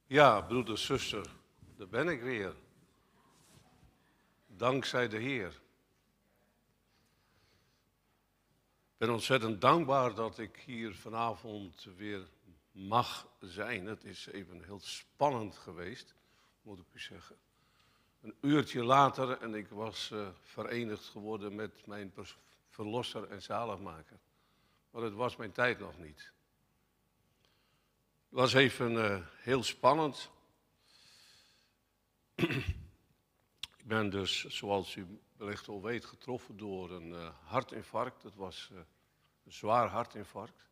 Ja, broeder, zuster, daar ben ik weer. Dankzij de Heer. Ik ben ontzettend dankbaar dat ik hier vanavond weer mag zijn. Het is even heel spannend geweest, moet ik u zeggen. Een uurtje later en ik was verenigd geworden met mijn verlosser en zaligmaker. Maar het was mijn tijd nog niet. Het was even heel spannend. Ik ben dus, zoals u wellicht al weet, getroffen door een hartinfarct. Het was een zwaar hartinfarct.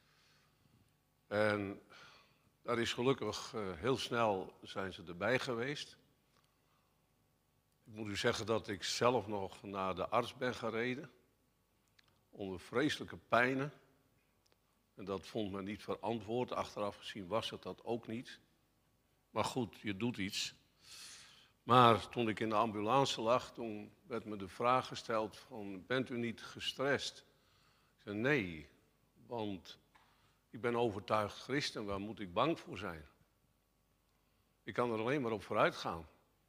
En daar is gelukkig heel snel zijn ze erbij geweest. Ik moet u zeggen dat ik zelf nog naar de arts ben gereden. Onder vreselijke pijnen. En dat vond men niet verantwoord. Achteraf gezien was het dat ook niet. Maar goed, je doet iets. Maar toen ik in de ambulance lag, toen werd me de vraag gesteld van, bent u niet gestrest? Ik zei, nee, want ik ben overtuigd christen, waar moet ik bang voor zijn? Ik kan er alleen maar op vooruit gaan.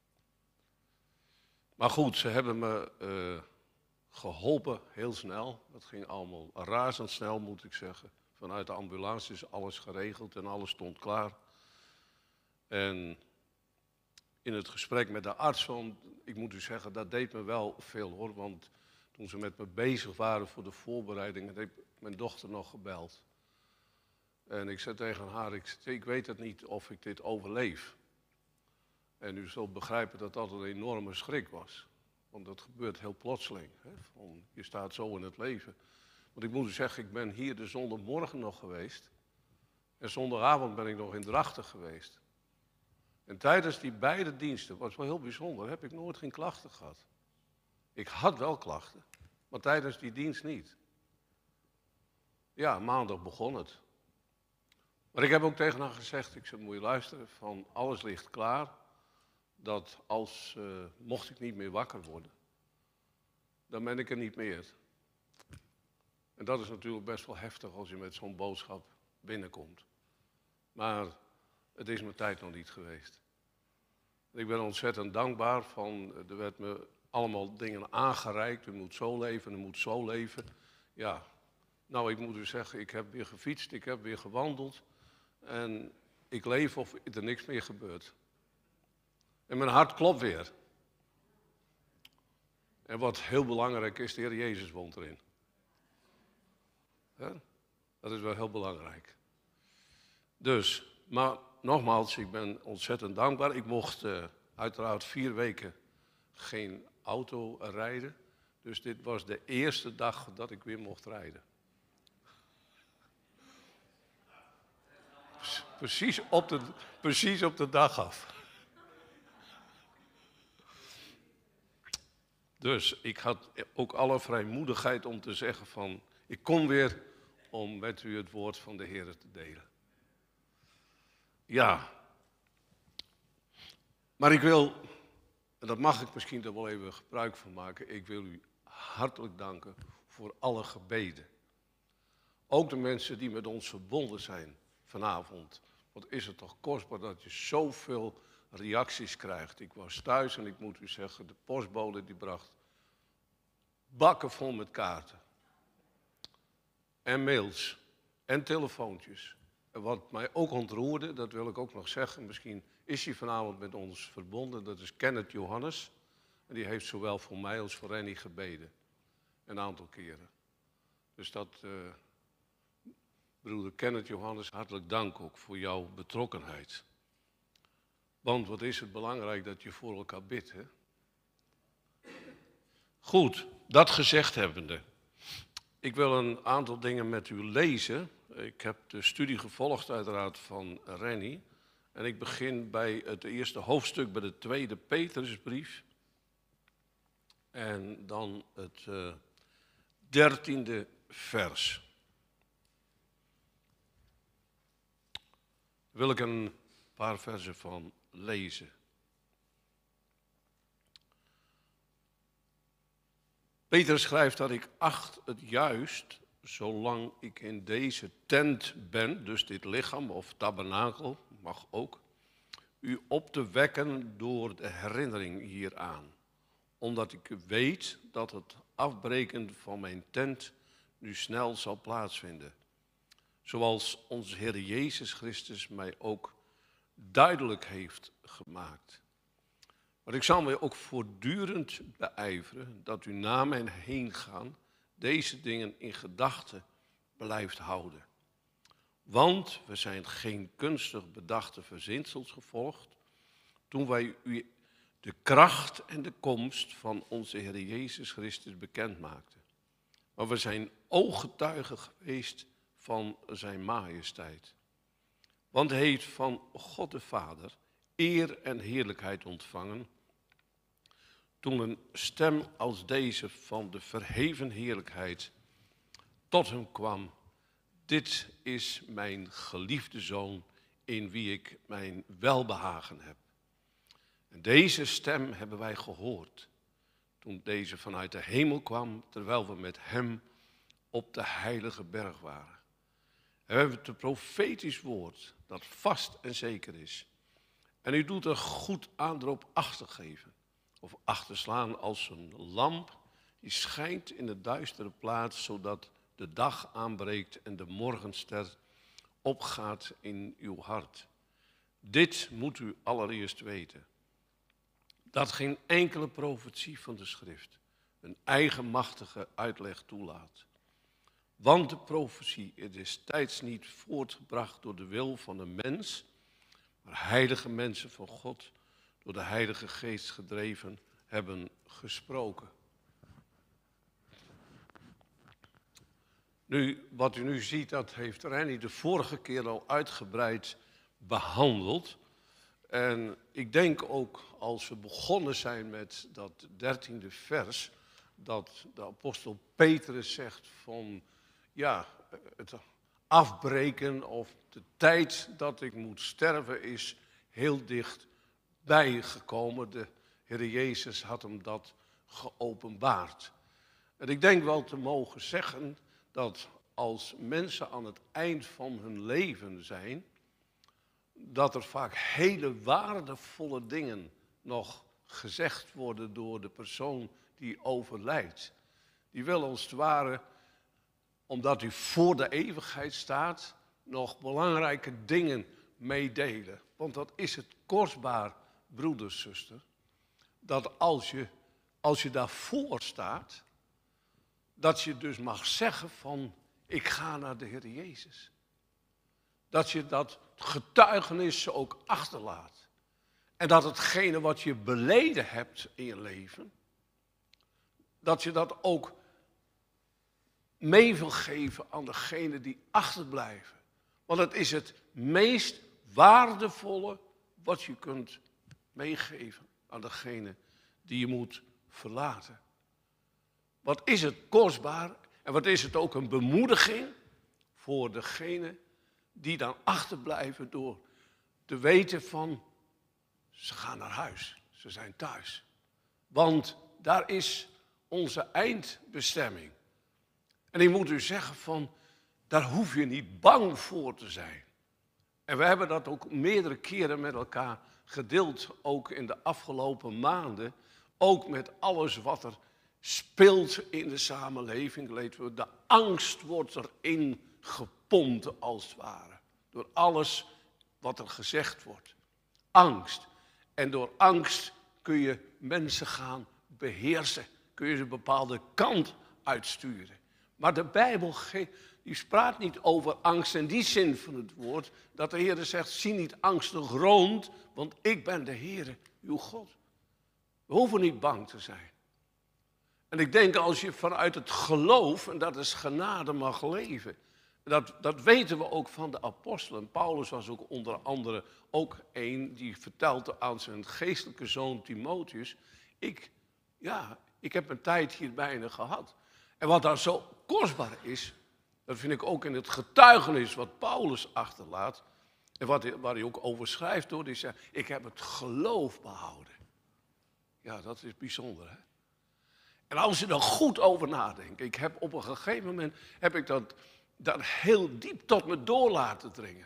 Maar goed, ze hebben me geholpen, heel snel. Dat ging allemaal razendsnel, moet ik zeggen. Vanuit de ambulance is alles geregeld en alles stond klaar. En in het gesprek met de arts, want ik moet u zeggen, dat deed me wel veel hoor. Want toen ze met me bezig waren voor de voorbereiding, heeft mijn dochter nog gebeld. En ik zei tegen haar, ik weet het niet of ik dit overleef. En u zult begrijpen dat dat een enorme schrik was. Want dat gebeurt heel plotseling. Hè? Je staat zo in het leven. Want ik moet u zeggen, ik ben hier de zondagmorgen nog geweest. En zondagavond ben ik nog in Drachten geweest. En tijdens die beide diensten, was wel heel bijzonder, heb ik nooit geen klachten gehad. Ik had wel klachten, maar tijdens die dienst niet. Ja, maandag begon het. Maar ik heb ook tegen haar gezegd, ik zei, moet je luisteren, van alles ligt klaar. Dat mocht ik niet meer wakker worden, dan ben ik er niet meer. En dat is natuurlijk best wel heftig als je met zo'n boodschap binnenkomt. Maar het is mijn tijd nog niet geweest. Ik ben ontzettend dankbaar er werd me allemaal dingen aangereikt. U moet zo leven, u moet zo leven. Ja, nou ik moet u zeggen, ik heb weer gefietst, ik heb weer gewandeld. En ik leef of er niks meer gebeurt. En mijn hart klopt weer. En wat heel belangrijk is, de Heer Jezus woont erin. Ja, dat is wel heel belangrijk. Dus, maar nogmaals, ik ben ontzettend dankbaar. Ik mocht uiteraard 4 weken geen auto rijden. Dus dit was de eerste dag dat ik weer mocht rijden. Precies op de dag af. Dus ik had ook alle vrijmoedigheid om te zeggen van, ik kom weer om met u het woord van de Heer te delen. Ja, maar ik wil, en dat mag ik misschien er wel even gebruik van maken, ik wil u hartelijk danken voor alle gebeden. Ook de mensen die met ons verbonden zijn vanavond. Wat is het toch kostbaar dat je zoveel reacties krijgt. Ik was thuis en ik moet u zeggen, de postbode die bracht bakken vol met kaarten. En mails en telefoontjes. En wat mij ook ontroerde, dat wil ik ook nog zeggen, misschien is hij vanavond met ons verbonden, dat is Kenneth Johannes. En die heeft zowel voor mij als voor Rennie gebeden. Een aantal keren. Dus dat, broeder Kenneth Johannes, hartelijk dank ook voor jouw betrokkenheid. Want wat is het belangrijk dat je voor elkaar bidt, hè? Goed, dat gezegd hebbende. Ik wil een aantal dingen met u lezen. Ik heb de studie gevolgd uiteraard van Rennie. En ik begin bij het eerste hoofdstuk, bij de 2e Petrusbrief. En dan het 13e vers. Daar wil ik een paar versen van lezen. Petrus schrijft dat ik acht het juist, zolang ik in deze tent ben, dus dit lichaam of tabernakel, mag ook, u op te wekken door de herinnering hieraan. Omdat ik weet dat het afbreken van mijn tent nu snel zal plaatsvinden. Zoals onze Heer Jezus Christus mij ook duidelijk heeft gemaakt. Maar ik zal mij ook voortdurend beijveren dat u na mijn heengaan deze dingen in gedachten blijft houden. Want we zijn geen kunstig bedachte verzinsels gevolgd toen wij u de kracht en de komst van onze Heer Jezus Christus bekend maakten. Maar we zijn ooggetuigen geweest van zijn majesteit. Want hij heeft van God de Vader eer en heerlijkheid ontvangen toen een stem als deze van de verheven heerlijkheid tot hem kwam. Dit is mijn geliefde zoon in wie ik mijn welbehagen heb. En deze stem hebben wij gehoord toen deze vanuit de hemel kwam, terwijl we met hem op de heilige berg waren. En we hebben het profetisch woord dat vast en zeker is. En u doet er goed aan erop acht te geven of acht te slaan als een lamp die schijnt in de duistere plaats, zodat de dag aanbreekt en de morgenster opgaat in uw hart. Dit moet u allereerst weten. Dat geen enkele profetie van de schrift een eigenmachtige uitleg toelaat. Want de profetie is destijds niet voortgebracht door de wil van een mens, maar heilige mensen van God, door de Heilige Geest gedreven, hebben gesproken. Nu, wat u nu ziet, dat heeft Renny de vorige keer al uitgebreid behandeld. En ik denk ook, als we begonnen zijn met dat 13e vers, dat de apostel Petrus zegt van, ja, het afbreken of de tijd dat ik moet sterven is heel dichtbij gekomen. De Heer Jezus had hem dat geopenbaard. En ik denk wel te mogen zeggen dat als mensen aan het eind van hun leven zijn, dat er vaak hele waardevolle dingen nog gezegd worden door de persoon die overlijdt. Die wil als het ware, omdat u voor de eeuwigheid staat, nog belangrijke dingen meedelen. Want dat is het kostbaar, broeder, zuster, dat als je daarvoor staat, dat je dus mag zeggen van, ik ga naar de Heer Jezus. Dat je dat getuigenis ook achterlaat. En dat hetgene wat je beleden hebt in je leven, dat je dat ook mee wil geven aan degenen die achterblijven. Want het is het meest waardevolle wat je kunt meegeven aan degene die je moet verlaten. Wat is het kostbaar en wat is het ook een bemoediging voor degene die dan achterblijven door te weten van, ze gaan naar huis, ze zijn thuis. Want daar is onze eindbestemming. En ik moet u zeggen van, daar hoef je niet bang voor te zijn. En we hebben dat ook meerdere keren met elkaar gedeeld, ook in de afgelopen maanden. Ook met alles wat er speelt in de samenleving. De angst wordt erin gepompt als het ware. Door alles wat er gezegd wordt. Angst. En door angst kun je mensen gaan beheersen. Kun je ze een bepaalde kant uitsturen. Maar de Bijbel die praat niet over angst in die zin van het woord. Dat de Heer zegt, zie niet angstig rond, want ik ben de Heer, uw God. We hoeven niet bang te zijn. En ik denk als je vanuit het geloof, en dat is genade, mag leven. Dat weten we ook van de apostelen. Paulus was ook onder andere ook een die vertelde aan zijn geestelijke zoon Timotheus. Ik heb een tijd hier bijna gehad. En wat daar zo kostbaar is, dat vind ik ook in het getuigenis wat Paulus achterlaat. En waar hij ook over schrijft, hoor, die zegt, ik heb het geloof behouden. Ja, dat is bijzonder, hè. En als je er goed over nadenkt, ik heb op een gegeven moment, heb ik dat heel diep tot me door laten dringen.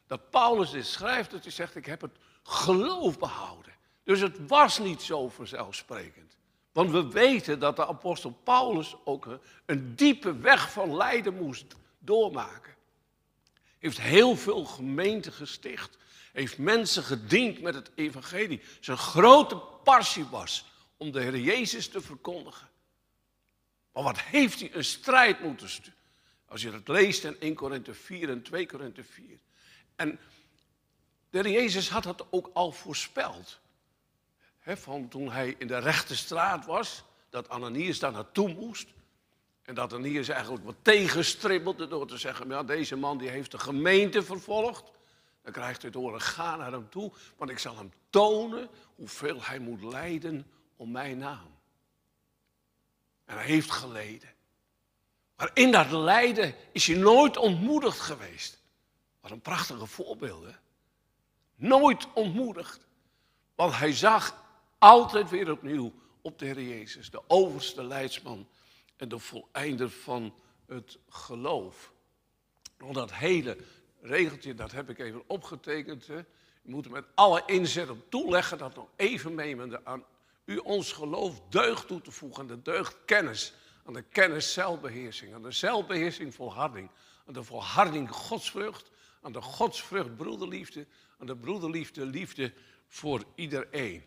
dat Paulus dit schrijft, dat hij zegt, ik heb het geloof behouden. Dus het was niet zo vanzelfsprekend. Want we weten dat de apostel Paulus ook een diepe weg van lijden moest doormaken. Heeft heel veel gemeenten gesticht. Heeft mensen gediend met het evangelie. Zijn grote passie was om de Heer Jezus te verkondigen. Maar wat heeft hij een strijd moeten sturen? Als je dat leest in 1 Korinthe 4 en 2 Korinthe 4. En de Heer Jezus had dat ook al voorspeld. Van toen hij in de rechte straat was, dat Ananias daar naartoe moest. En dat Ananias eigenlijk wat tegenstribbelde door te zeggen, ja, deze man die heeft de gemeente vervolgd. Dan krijgt hij te horen, ga naar hem toe, want ik zal hem tonen hoeveel hij moet lijden om mijn naam. En hij heeft geleden. Maar in dat lijden is hij nooit ontmoedigd geweest. Wat een prachtige voorbeeld, hè? Nooit ontmoedigd. Want hij zag altijd weer opnieuw op de Heer Jezus, de overste leidsman en de voleinder van het geloof. Nou, dat hele regeltje, dat heb ik even opgetekend. Hè. Je moet er met alle inzet op toeleggen, dat nog even meenemen aan u ons geloof deugd toe te voegen, aan de deugd kennis, aan de kennis zelfbeheersing, aan de zelfbeheersing volharding, aan de volharding godsvrucht, aan de godsvrucht broederliefde, aan de broederliefde liefde voor iedereen.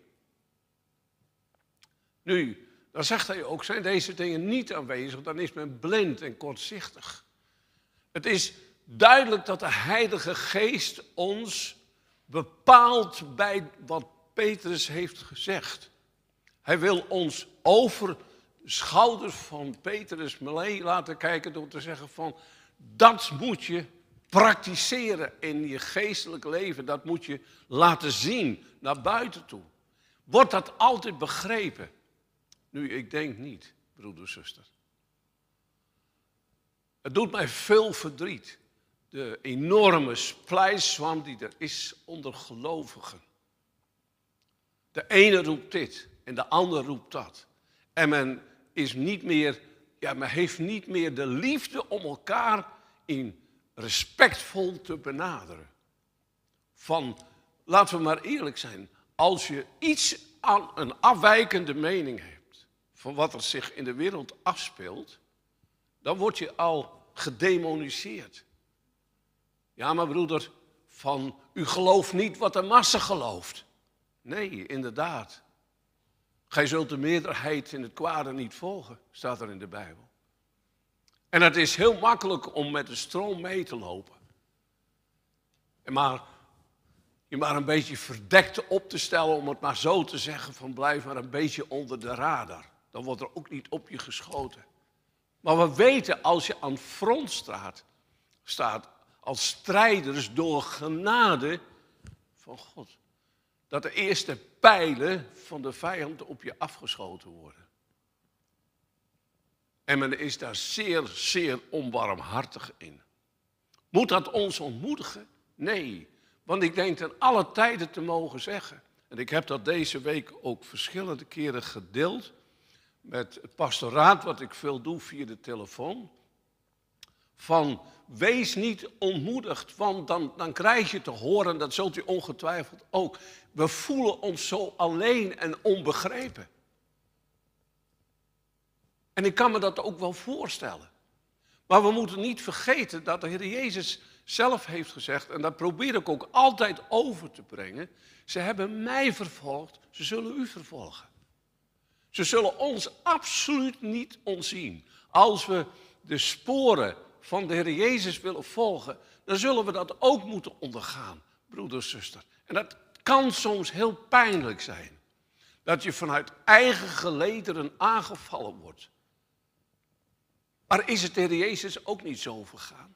Nu, dan zegt hij ook, zijn deze dingen niet aanwezig, dan is men blind en kortzichtig. Het is duidelijk dat de Heilige Geest ons bepaalt bij wat Petrus heeft gezegd. Hij wil ons over de schouders van Petrus mee laten kijken door te zeggen van, dat moet je praktiseren in je geestelijk leven. Dat moet je laten zien naar buiten toe. Wordt dat altijd begrepen? Nu, ik denk niet, broeder, zuster. Het doet mij veel verdriet. De enorme splijtswam die er is onder gelovigen. De ene roept dit en de ander roept dat. En men is niet meer, men heeft niet meer de liefde om elkaar in respectvol te benaderen. Van, laten we maar eerlijk zijn, als je iets aan een afwijkende mening hebt van wat er zich in de wereld afspeelt, dan word je al gedemoniseerd. Ja, maar broeder, van u gelooft niet wat de massa gelooft. Nee, inderdaad. Gij zult de meerderheid in het kwade niet volgen, staat er in de Bijbel. En het is heel makkelijk om met de stroom mee te lopen. En je maar een beetje verdekt op te stellen, om het maar zo te zeggen, van blijf maar een beetje onder de radar. Dan wordt er ook niet op je geschoten. Maar we weten, als je aan front staat als strijders door genade van God, dat de eerste pijlen van de vijand op je afgeschoten worden. En men is daar zeer, zeer onbarmhartig in. Moet dat ons ontmoedigen? Nee, want ik denk ten alle tijden te mogen zeggen, en ik heb dat deze week ook verschillende keren gedeeld met het pastoraat, wat ik veel doe via de telefoon, van wees niet ontmoedigd, want dan krijg je te horen, dat zult u ongetwijfeld ook, we voelen ons zo alleen en onbegrepen. En ik kan me dat ook wel voorstellen. Maar we moeten niet vergeten dat de Heer Jezus zelf heeft gezegd, en dat probeer ik ook altijd over te brengen, ze hebben mij vervolgd, ze zullen u vervolgen. Ze zullen ons absoluut niet ontzien. Als we de sporen van de Heer Jezus willen volgen, dan zullen we dat ook moeten ondergaan, broeder, zuster. En dat kan soms heel pijnlijk zijn. Dat je vanuit eigen gelederen aangevallen wordt. Maar is het de Heer Jezus ook niet zo vergaan?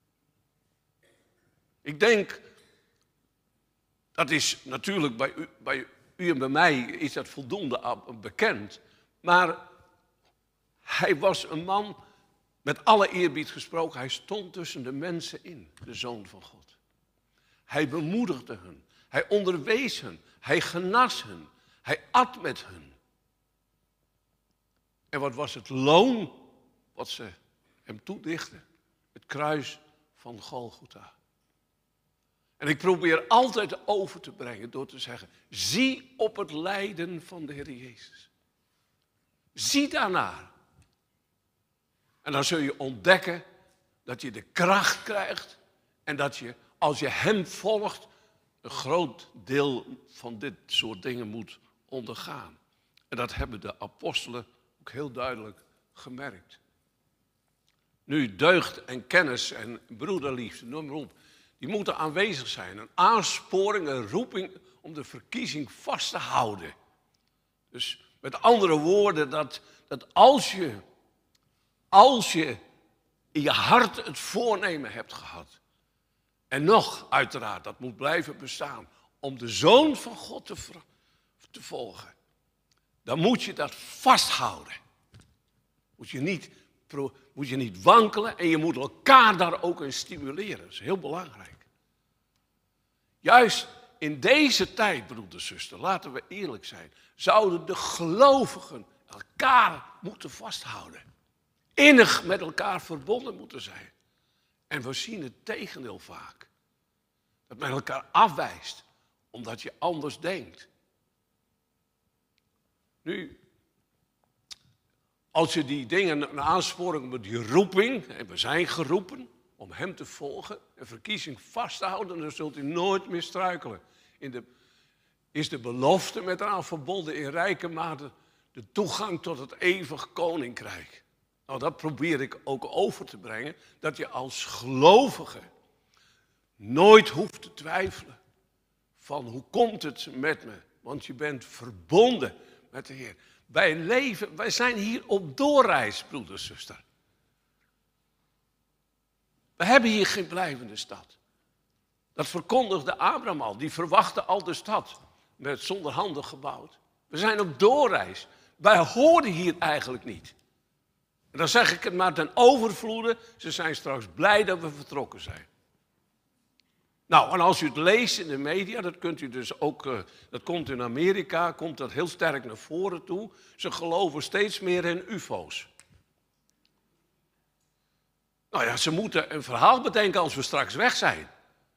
Ik denk, dat is natuurlijk bij u en bij mij is dat voldoende bekend. Maar hij was een man, met alle eerbied gesproken, hij stond tussen de mensen in, de Zoon van God. Hij bemoedigde hen, hij onderwees hen, hij genas hen, hij at met hen. En wat was het loon wat ze hem toedichten? Het kruis van Golgotha. En ik probeer altijd over te brengen door te zeggen, zie op het lijden van de Heer Jezus. Zie daarnaar. En dan zul je ontdekken dat je de kracht krijgt en dat je, als je hem volgt, een groot deel van dit soort dingen moet ondergaan. En dat hebben de apostelen ook heel duidelijk gemerkt. Nu, deugd en kennis en broederliefde, noem maar op, die moeten aanwezig zijn. Een aansporing, een roeping om de verkiezing vast te houden. Dus met andere woorden, dat als je in je hart het voornemen hebt gehad, en nog uiteraard, dat moet blijven bestaan, om de Zoon van God te volgen, dan moet je dat vasthouden. Moet je niet wankelen en je moet elkaar daar ook in stimuleren. Dat is heel belangrijk. Juist in deze tijd, broeder, zuster, laten we eerlijk zijn, zouden de gelovigen elkaar moeten vasthouden. Innig met elkaar verbonden moeten zijn. En we zien het tegendeel vaak. Dat men elkaar afwijst, omdat je anders denkt. Nu, als je die dingen een aansporing met die roeping, en we zijn geroepen om hem te volgen en verkiezing vast te houden, dan zult u nooit meer struikelen. Is de belofte met eraan verbonden in rijke mate de toegang tot het eeuwig koninkrijk. Nou, dat probeer ik ook over te brengen, dat je als gelovige nooit hoeft te twijfelen van hoe komt het met me, want je bent verbonden met de Heer. Wij zijn hier op doorreis, broeder, zuster. We hebben hier geen blijvende stad. Dat verkondigde Abraham al, die verwachtte al de stad, met zonder handen gebouwd. We zijn op doorreis. Wij horen hier eigenlijk niet. En dan zeg ik het maar ten overvloede, ze zijn straks blij dat we vertrokken zijn. Nou, en als u het leest in de media, dat kunt u dus ook, dat komt in Amerika, komt dat heel sterk naar voren toe. Ze geloven steeds meer in ufo's. Nou ja, ze moeten een verhaal bedenken als we straks weg zijn.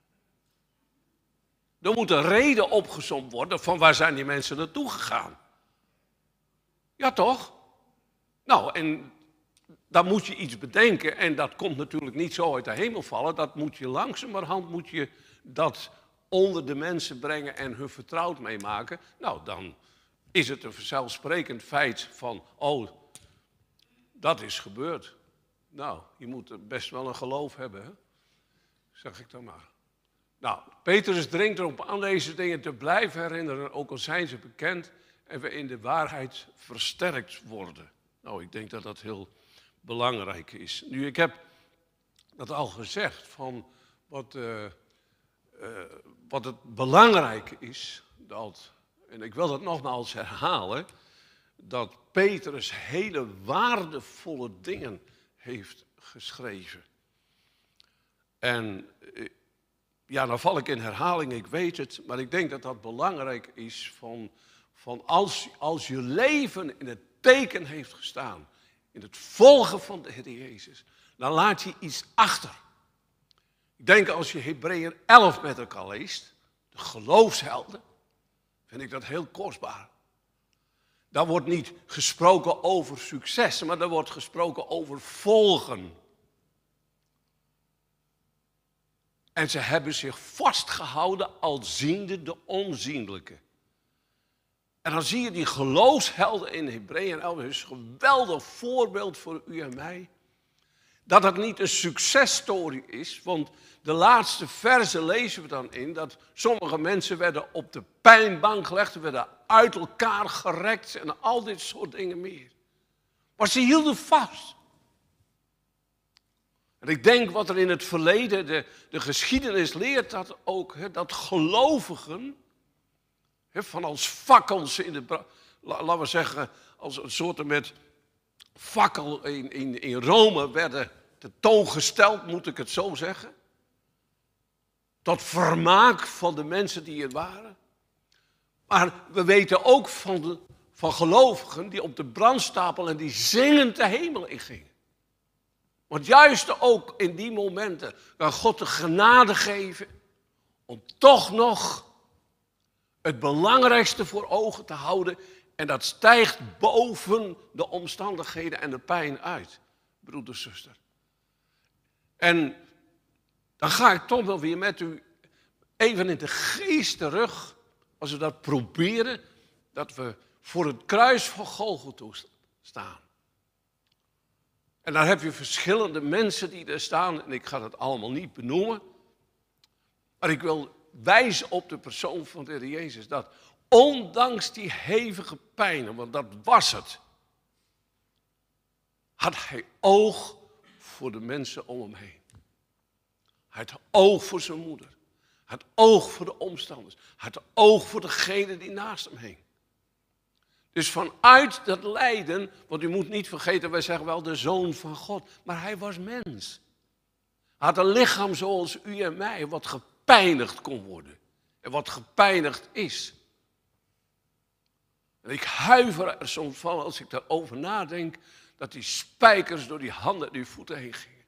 Er moet een reden opgezomd worden van waar zijn die mensen naartoe gegaan. Ja toch? Nou, en dan moet je iets bedenken en dat komt natuurlijk niet zo uit de hemel vallen. Dat moet je langzamerhand dat onder de mensen brengen en hun vertrouwd meemaken. Nou, dan is het een vanzelfsprekend feit van, oh, dat is gebeurd. Nou, je moet best wel een geloof hebben, hè? Zeg ik dan maar. Nou, Petrus dringt erop aan deze dingen te blijven herinneren, ook al zijn ze bekend en we in de waarheid versterkt worden. Nou, ik denk dat dat heel belangrijk is. Nu, ik heb dat al gezegd, van wat het belangrijke is, en ik wil dat nogmaals herhalen, dat Petrus hele waardevolle dingen heeft geschreven. En ja, dan val ik in herhaling, ik weet het, maar ik denk dat dat belangrijk is van als je leven in het teken heeft gestaan, in het volgen van de Heer Jezus, dan laat je iets achter. Ik denk als je Hebreeën 11 met elkaar leest, de geloofshelden, vind ik dat heel kostbaar. Daar wordt niet gesproken over succes, maar daar wordt gesproken over volgen. En ze hebben zich vastgehouden als ziende de onzienlijke. En dan zie je die geloofshelden in Hebreeën 11, is een geweldig voorbeeld voor u en mij. Dat het niet een successtory is, want de laatste verse lezen we dan in, dat sommige mensen werden op de pijnbank gelegd, werden uit elkaar gerekt en al dit soort dingen meer. Maar ze hielden vast. En ik denk wat er in het verleden, de geschiedenis leert dat ook, dat gelovigen, van als fakkels in de, laten we zeggen, als een soort met fakkel in Rome werden tentoongesteld, moet ik het zo zeggen. Tot vermaak van de mensen die er waren. Maar we weten ook van gelovigen die op de brandstapel en die zingend de hemel ingingen. Want juist ook in die momenten kan God de genade geven om toch nog het belangrijkste voor ogen te houden. En dat stijgt boven de omstandigheden en de pijn uit, broeder, zuster. En dan ga ik toch wel weer met u even in de geest terug, als we dat proberen, dat we voor het kruis van Golgotha staan. En dan heb je verschillende mensen die er staan, en ik ga dat allemaal niet benoemen. Maar ik wil wijzen op de persoon van de Heer Jezus, dat ondanks die hevige pijnen, want dat was het, had hij oog voor de mensen om hem heen. Hij had oog voor zijn moeder. Hij had oog voor de omstanders. Hij had oog voor degene die naast hem hing. Dus vanuit dat lijden, want u moet niet vergeten, wij zeggen wel de Zoon van God, maar hij was mens. Hij had een lichaam zoals u en mij, wat gepijnigd kon worden. En wat gepijnigd is. En ik huiver er soms van als ik daarover nadenk, dat die spijkers door die handen en die voeten heen gingen.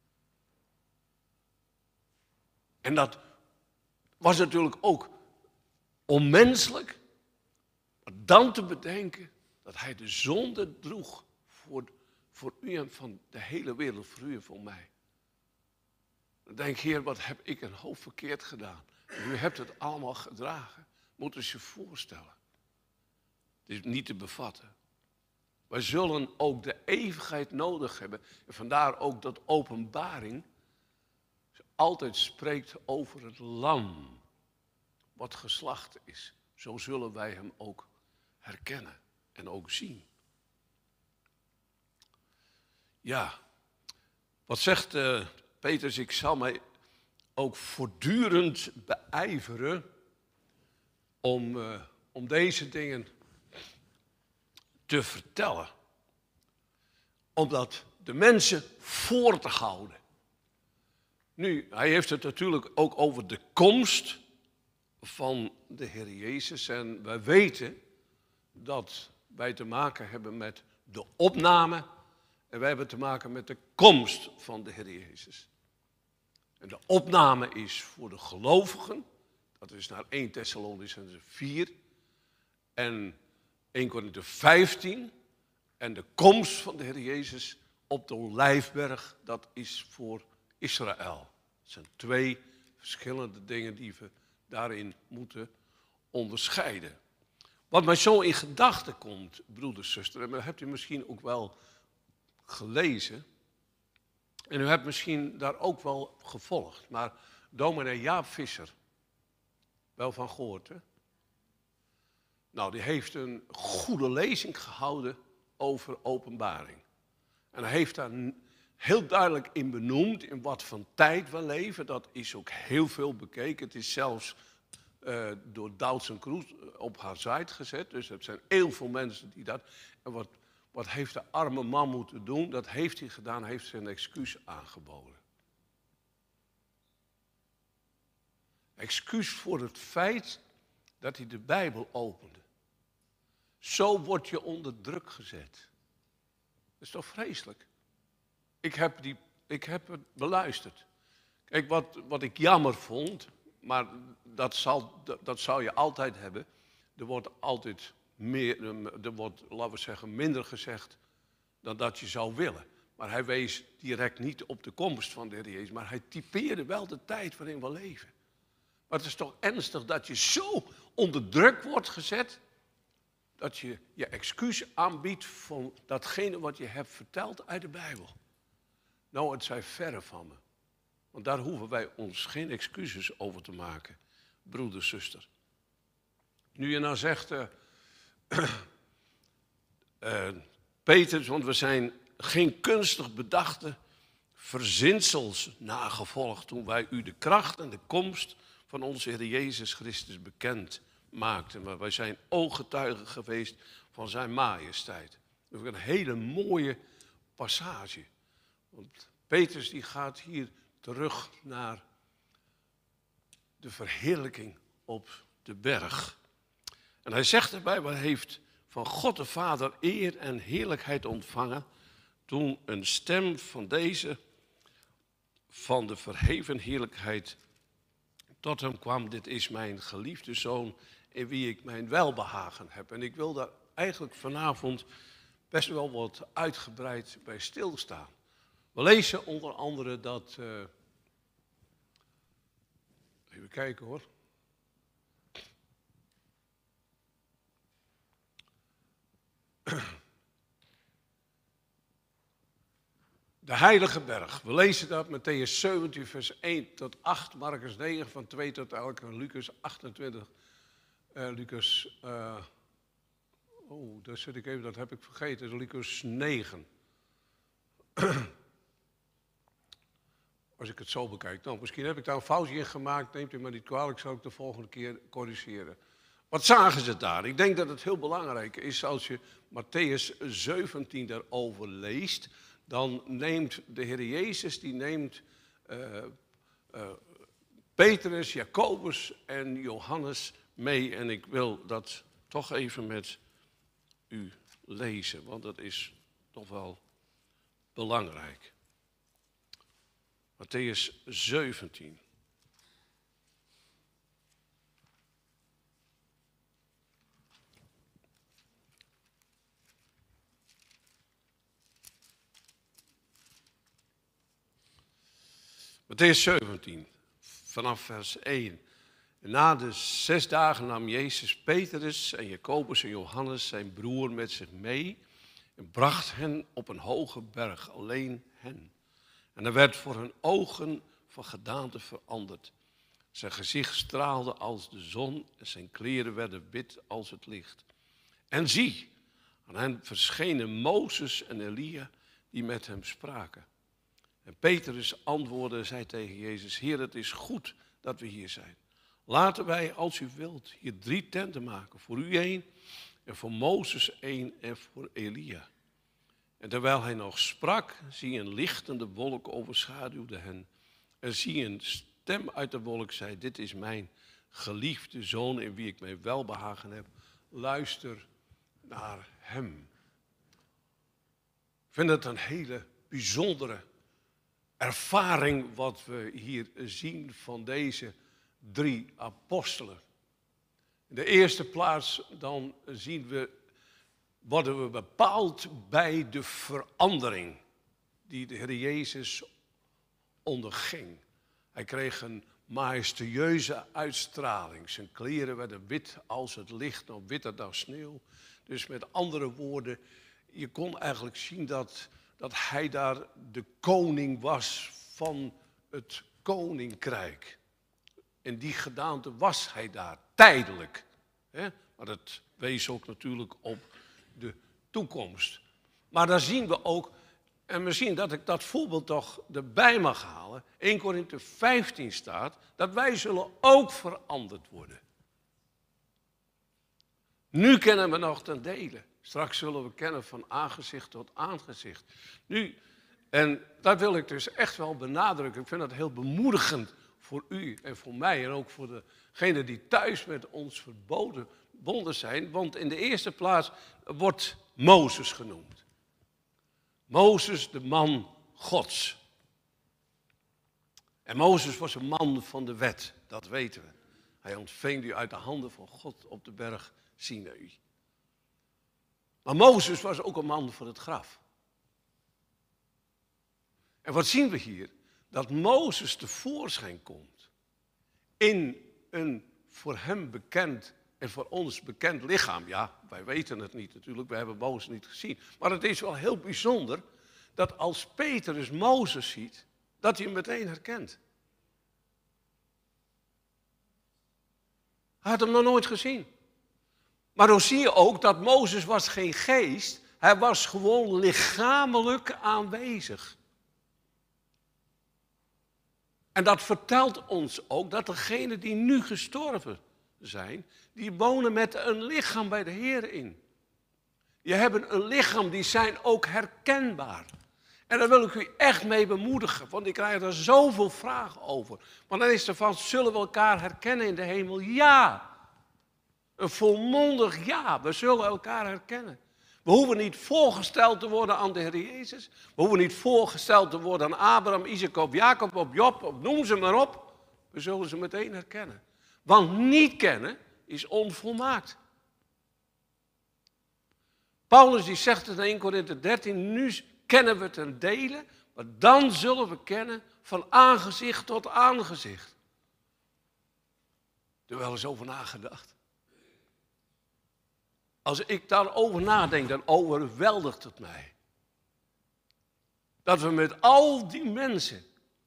En dat was natuurlijk ook onmenselijk. Maar dan te bedenken dat hij de zonde droeg voor u en van de hele wereld, voor u en voor mij. Dan denk ik, Heer, wat heb ik een hoop verkeerd gedaan. En u hebt het allemaal gedragen. Moet u je voorstellen. Het is niet te bevatten. Wij zullen ook de eeuwigheid nodig hebben. En vandaar ook dat Openbaring altijd spreekt over het lam wat geslacht is. Zo zullen wij hem ook herkennen en ook zien. Ja, wat zegt Petrus? Ik zal mij ook voortdurend beijveren om deze dingen te vertellen. Om dat de mensen voor te houden. Nu, hij heeft het natuurlijk ook over de komst van de Heer Jezus. En wij weten dat wij te maken hebben met de opname. En wij hebben te maken met de komst van de Heer Jezus. En de opname is voor de gelovigen. Dat is naar 1 Thessalonicenzen 4. En 1 Korinthe 15. En de komst van de Heer Jezus op de Olijfberg, dat is voor Israël. Het zijn twee verschillende dingen die we daarin moeten onderscheiden. Wat mij zo in gedachten komt, broeders, zusters, en dat hebt u misschien ook wel gelezen. En u hebt misschien daar ook wel gevolgd. Maar dominee Jaap Visser, wel van gehoord, hè? Nou, die heeft een goede lezing gehouden over Openbaring. En hij heeft daar heel duidelijk in benoemd in wat voor tijd we leven. Dat is ook heel veel bekeken. Het is zelfs door Doutzen Kroes op haar site gezet. Dus er zijn heel veel mensen die dat... En wat heeft de arme man moeten doen? Dat heeft hij gedaan, heeft zijn excuus aangeboden. Excuus voor het feit dat hij de Bijbel opende. Zo word je onder druk gezet. Dat is toch vreselijk? Ik heb het beluisterd. Kijk, wat ik jammer vond, maar dat zou je altijd hebben. Er wordt altijd laten we zeggen, minder gezegd dan dat je zou willen. Maar hij wees direct niet op de komst van de Heer Jezus, maar hij typeerde wel de tijd waarin we leven. Maar het is toch ernstig dat je zo onder druk wordt gezet, dat je je excuus aanbiedt van datgene wat je hebt verteld uit de Bijbel. Nou, het zij verre van me. Want daar hoeven wij ons geen excuses over te maken, broeder, zuster. Nu je nou zegt, Petrus, want we zijn geen kunstig bedachte verzinsels nagevolgd toen wij u de kracht en de komst van onze Heer Jezus Christus bekend maakten. Maar wij zijn ooggetuigen geweest van zijn majesteit. Dat is een hele mooie passage. Want Petrus die gaat hier terug naar de verheerlijking op de berg. En hij zegt erbij, hij heeft van God de Vader eer en heerlijkheid ontvangen toen een stem van deze, van de verheven heerlijkheid, tot hem kwam, dit is mijn geliefde zoon in wie ik mijn welbehagen heb. En ik wil daar eigenlijk vanavond best wel wat uitgebreid bij stilstaan. We lezen onder andere dat, even kijken hoor. De heilige berg. We lezen dat Mattheüs 17 vers 1 tot 8, Marcus 9 van 2 tot 11, Lucas 28, Lucas, daar zit ik even, dat heb ik vergeten, Lucas 9. Als ik het zo bekijk. Nou, misschien heb ik daar een foutje in gemaakt, neemt u maar niet kwalijk, zal ik de volgende keer corrigeren. Wat zagen ze daar? Ik denk dat het heel belangrijk is als je Mattheüs 17 daarover leest, dan neemt de Heer Jezus, die neemt Petrus, Jacobus en Johannes mee. En ik wil dat toch even met u lezen, want dat is toch wel belangrijk. Mattheüs 17. Mattheüs 17, vanaf vers 1. En na de 6 dagen nam Jezus Petrus en Jacobus en Johannes zijn broer met zich mee en bracht hen op een hoge berg, alleen hen. En er werd voor hun ogen van gedaante veranderd. Zijn gezicht straalde als de zon en zijn kleren werden wit als het licht. En zie, aan hen verschenen Mozes en Elia die met hem spraken. En Petrus antwoordde en zei tegen Jezus, Heer, het is goed dat we hier zijn. Laten wij, als u wilt, hier 3 tenten maken. Voor u 1 en voor Mozes 1 en voor Elia. En terwijl hij nog sprak, zie een lichtende wolk overschaduwde hen. En zie een stem uit de wolk zei, dit is mijn geliefde zoon in wie ik mijn welbehagen heb. Luister naar hem. Ik vind het een hele bijzondere ervaring wat we hier zien van deze 3 apostelen. In de eerste plaats dan worden we bepaald bij de verandering die de Heer Jezus onderging. Hij kreeg een majestueuze uitstraling. Zijn kleren werden wit als het licht, nog witter dan sneeuw. Dus met andere woorden, je kon eigenlijk zien dat hij daar de koning was van het koninkrijk. In die gedaante was hij daar, tijdelijk. Maar dat wees ook natuurlijk op de toekomst. Maar daar zien we ook, en misschien dat ik dat voorbeeld toch erbij mag halen. 1 Korinthe 15 staat, dat wij zullen ook veranderd worden. Nu kennen we nog ten dele. Straks zullen we kennen van aangezicht tot aangezicht. Nu, en dat wil ik dus echt wel benadrukken. Ik vind dat heel bemoedigend voor u en voor mij. En ook voor degenen die thuis met ons verbonden zijn. Want in de eerste plaats wordt Mozes genoemd. Mozes, de man Gods. En Mozes was een man van de wet, dat weten we. Hij ontving die uit de handen van God op de berg Sinaï. Maar Mozes was ook een man van het graf. En wat zien we hier? Dat Mozes tevoorschijn komt in een voor hem bekend en voor ons bekend lichaam. Ja, wij weten het niet natuurlijk, wij hebben Mozes niet gezien. Maar het is wel heel bijzonder dat als Petrus Mozes ziet, dat hij hem meteen herkent. Hij had hem nog nooit gezien. Maar dan zie je ook dat Mozes was geen geest, hij was gewoon lichamelijk aanwezig. En dat vertelt ons ook dat degenen die nu gestorven zijn, die wonen met een lichaam bij de Heer in. Die hebben een lichaam, die zijn ook herkenbaar. En daar wil ik u echt mee bemoedigen, want ik krijg er zoveel vragen over. Maar dan is er van, zullen we elkaar herkennen in de hemel? Ja. Een volmondig ja, we zullen elkaar herkennen. We hoeven niet voorgesteld te worden aan de Heer Jezus. We hoeven niet voorgesteld te worden aan Abraham, Isaac of Jacob of Job, of noem ze maar op. We zullen ze meteen herkennen. Want niet kennen is onvolmaakt. Paulus die zegt in 1 Korinthe 13, nu kennen we ten dele, maar dan zullen we kennen van aangezicht tot aangezicht. Heb je er wel eens over nagedacht? Als ik daarover nadenk, dan overweldigt het mij. Dat we met al die mensen,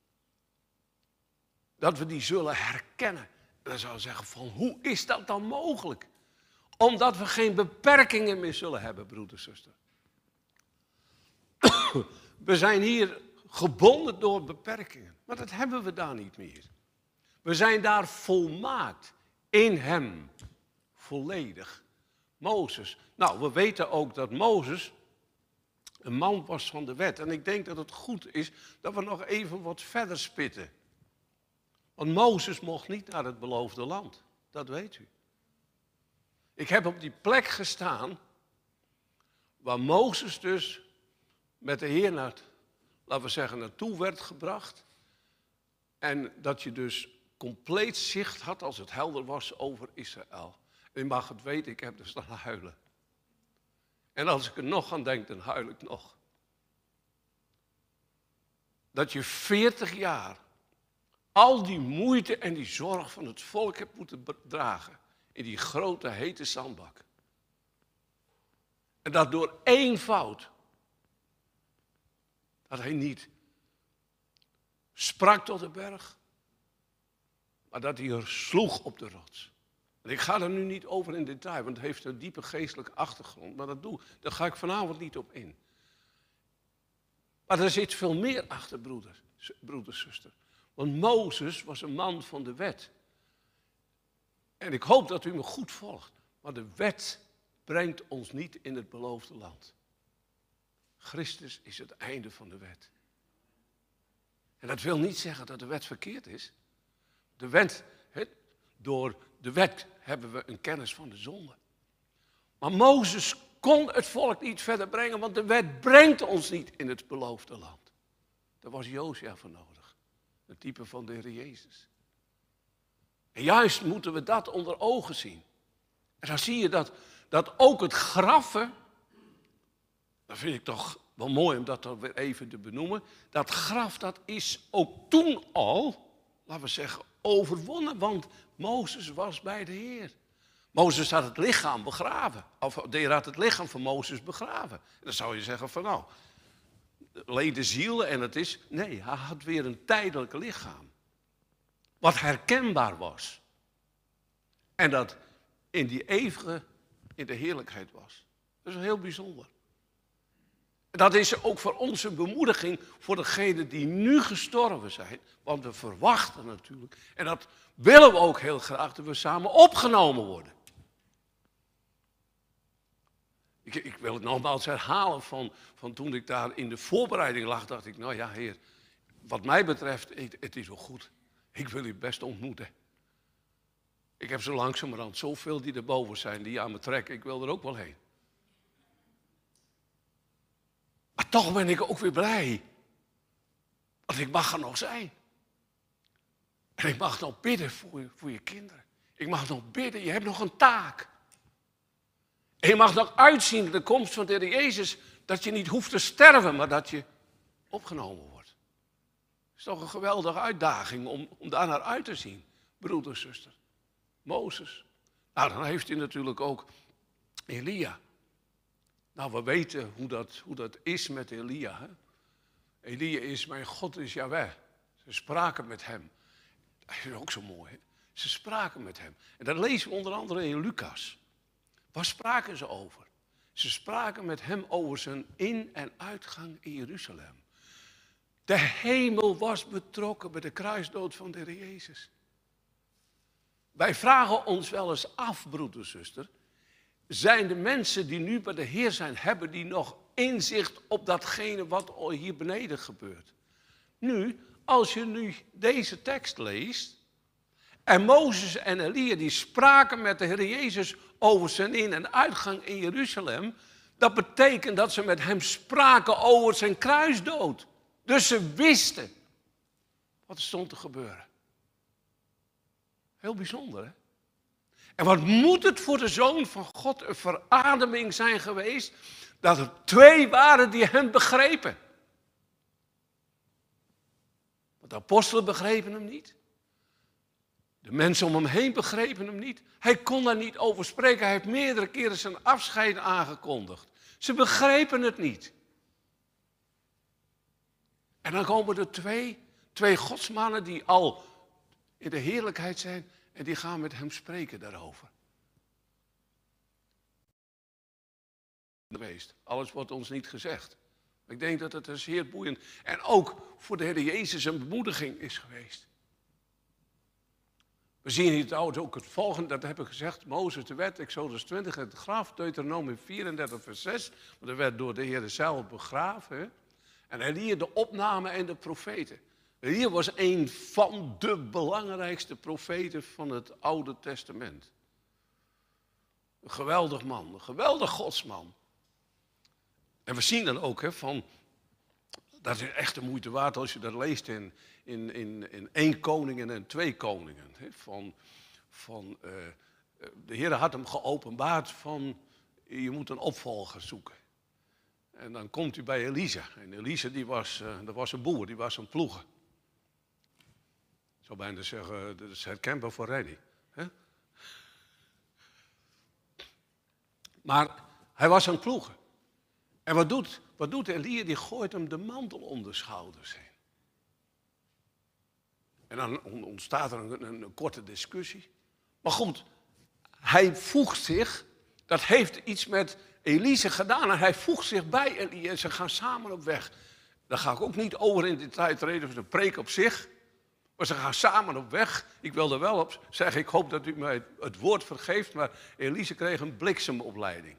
dat we die zullen herkennen. En dan zou ik zeggen van, hoe is dat dan mogelijk? Omdat we geen beperkingen meer zullen hebben, broeder en zuster. We zijn hier gebonden door beperkingen, maar dat hebben we daar niet meer. We zijn daar volmaakt, in hem, volledig. Mozes, nou we weten ook dat Mozes een man was van de wet. En ik denk dat het goed is dat we nog even wat verder spitten. Want Mozes mocht niet naar het beloofde land, dat weet u. Ik heb op die plek gestaan waar Mozes dus met de Heer laten we zeggen, naartoe werd gebracht. En dat je dus compleet zicht had als het helder was over Israël. En je mag het weten, ik heb dus staan huilen. En als ik er nog aan denk, dan huil ik nog. Dat je 40 jaar al die moeite en die zorg van het volk hebt moeten dragen. In die grote hete zandbak. En dat door één fout. Dat hij niet sprak tot de berg. Maar dat hij er sloeg op de rots. En ik ga er nu niet over in detail, want het heeft een diepe geestelijke achtergrond. Maar daar ga ik vanavond niet op in. Maar er zit veel meer achter, broeder, zuster. Want Mozes was een man van de wet. En ik hoop dat u me goed volgt. Maar de wet brengt ons niet in het beloofde land. Christus is het einde van de wet. En dat wil niet zeggen dat de wet verkeerd is. Door de wet hebben we een kennis van de zonde. Maar Mozes kon het volk niet verder brengen, want de wet brengt ons niet in het beloofde land. Daar was Jozua voor nodig. Het type van de Heer Jezus. En juist moeten we dat onder ogen zien. En dan zie je dat ook het graffen, dat vind ik toch wel mooi om dat dan weer even te benoemen. Dat graf, dat is ook toen al, laten we zeggen, overwonnen. Want Mozes was bij de Heer. Mozes had het lichaam begraven. Of de Heer had het lichaam van Mozes begraven. En dan zou je zeggen van nou, leden ziel en het is... Nee, hij had weer een tijdelijk lichaam. Wat herkenbaar was. En dat in die eeuwige, in de heerlijkheid was. Dat is heel bijzonder. Dat is ook voor ons een bemoediging voor degenen die nu gestorven zijn. Want we verwachten natuurlijk, en dat willen we ook heel graag, dat we samen opgenomen worden. Ik wil het nogmaals herhalen van toen ik daar in de voorbereiding lag, dacht ik, nou ja Heer, wat mij betreft, het is wel goed. Ik wil u best ontmoeten. Ik heb zo langzamerhand zoveel die erboven zijn, die aan me trekken. Ik wil er ook wel heen. Maar toch ben ik ook weer blij. Want ik mag er nog zijn. En ik mag nog bidden voor je kinderen. Ik mag nog bidden, je hebt nog een taak. En je mag nog uitzien de komst van de Heer Jezus, dat je niet hoeft te sterven, maar dat je opgenomen wordt. Het is toch een geweldige uitdaging om daar naar uit te zien, broeder, zuster. Mozes. Nou, dan heeft hij natuurlijk ook Elia. Nou, we weten hoe dat is met Elia. Hè? Elia is, mijn God is Jahweh. Ze spraken met hem. Dat is ook zo mooi. Hè? Ze spraken met hem. En dat lezen we onder andere in Lucas. Waar spraken ze over? Ze spraken met hem over zijn in- en uitgang in Jeruzalem. De hemel was betrokken bij de kruisdood van de Heer Jezus. Wij vragen ons wel eens af, broeder, zuster. Zijn de mensen die nu bij de Heer zijn, hebben die nog inzicht op datgene wat hier beneden gebeurt? Nu, als je nu deze tekst leest. En Mozes en Elia die spraken met de Heer Jezus over zijn in- en uitgang in Jeruzalem. Dat betekent dat ze met hem spraken over zijn kruisdood. Dus ze wisten wat er stond te gebeuren. Heel bijzonder, hè? En wat moet het voor de Zoon van God een verademing zijn geweest, dat er 2 waren die hem begrepen. Want de apostelen begrepen hem niet. De mensen om hem heen begrepen hem niet. Hij kon daar niet over spreken. Hij heeft meerdere keren zijn afscheid aangekondigd. Ze begrepen het niet. En dan komen er twee godsmannen die al in de heerlijkheid zijn en die gaan met hem spreken daarover. Alles wordt ons niet gezegd. Ik denk dat het zeer boeiend en ook voor de Heer Jezus een bemoediging is geweest. We zien hier trouwens ook het volgende, dat heb ik gezegd, Mozes, de wet, Exodus 20, het graf, Deuteronomium 34, vers 6. Want er werd door de Heer zelf begraven. Hè? En Elia de opname en de profeten. Elia was een van de belangrijkste profeten van het Oude Testament. Een geweldig man, een geweldig godsman. En we zien dan ook, hè, dat is echt de moeite waard als je dat leest in 1 Koningen en 2 Koningen. Hè, de Heer had hem geopenbaard van, je moet een opvolger zoeken. En dan komt hij bij Elisa. En Elisa dat was een boer, die was een ploeger. Ik zou bijna zeggen, dat is herkenbaar voor Reddy. Hè? Maar hij was aan het ploegen. En wat doet Elia? Die gooit hem de mantel om de schouders heen. En dan ontstaat er een korte discussie. Maar goed, hij voegt zich, dat heeft iets met Elise gedaan. En hij voegt zich bij Elia en ze gaan samen op weg. Daar ga ik ook niet over in detail treden, voor de preek op zich. Maar ze gaan samen op weg. Ik wil er wel op zeggen, ik hoop dat u mij het woord vergeeft, maar Elise kreeg een bliksemopleiding.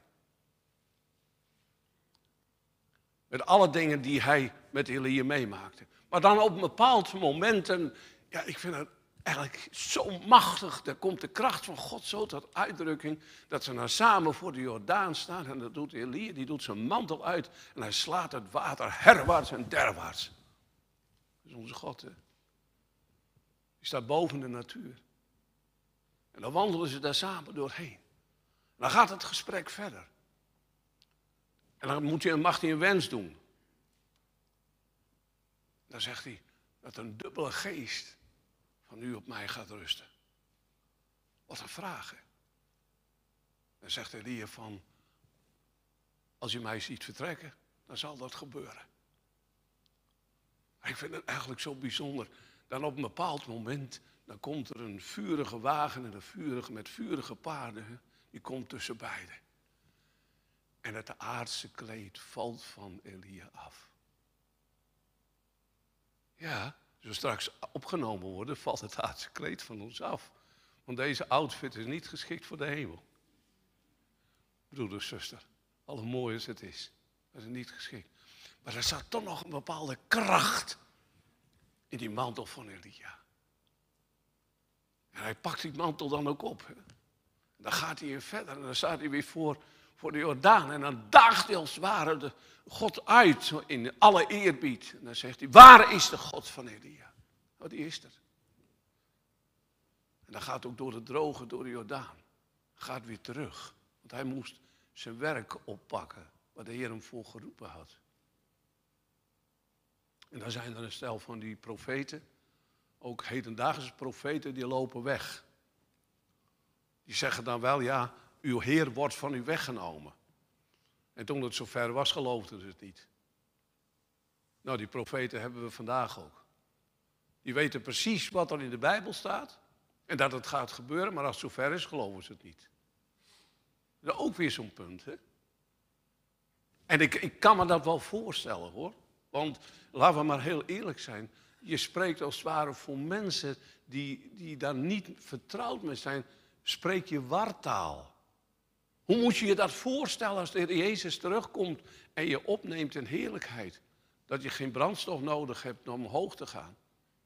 Met alle dingen die hij met Elia meemaakte. Maar dan op een bepaald moment, en ja, ik vind het eigenlijk zo machtig, daar komt de kracht van God zo tot uitdrukking, dat ze dan samen voor de Jordaan staan en dat doet Elia, die doet zijn mantel uit en hij slaat het water herwaarts en derwaarts. Dat is onze God, hè. Die staat boven de natuur. En dan wandelen ze daar samen doorheen. En dan gaat het gesprek verder. En dan mag hij een wens doen. Dan zegt hij dat een dubbele geest van u op mij gaat rusten. Wat een vraag, hè? Dan zegt Elia van, als je mij ziet vertrekken, dan zal dat gebeuren. Ik vind het eigenlijk zo bijzonder. Dan op een bepaald moment, dan komt er een vurige wagen en met vurige paarden, hè? Die komt tussen beiden. En het aardse kleed valt van Elia af. Ja, als we straks opgenomen worden, valt het aardse kleed van ons af. Want deze outfit is niet geschikt voor de hemel. Broeder, zuster, al hoe mooi als het is, dat is niet geschikt. Maar er zat toch nog een bepaalde kracht in die mantel van Elia. En hij pakt die mantel dan ook op. Hè. Dan gaat hij weer verder en dan staat hij weer voor de Jordaan. En dan daagt hij als het ware de God uit in alle eerbied. En dan zegt hij, waar is de God van Elia? Oh, die is er. En dan gaat hij ook door de droge, door de Jordaan. Gaat weer terug. Want hij moest zijn werk oppakken, waar de Heer hem voor geroepen had. En dan zijn er een stel van die profeten, ook hedendaagse profeten, die lopen weg. Die zeggen dan wel, ja, uw Heer wordt van u weggenomen. En toen het zover was, geloofden ze het niet. Nou, die profeten hebben we vandaag ook. Die weten precies wat er in de Bijbel staat. En dat het gaat gebeuren, maar als het zover is, geloven ze het niet. Dat is ook weer zo'n punt, hè. En ik kan me dat wel voorstellen, hoor. Want, laten we maar heel eerlijk zijn. Je spreekt als het ware voor mensen die daar niet vertrouwd mee zijn, spreek je wartaal. Hoe moet je je dat voorstellen als de Heer Jezus terugkomt en je opneemt in heerlijkheid? Dat je geen brandstof nodig hebt om omhoog te gaan.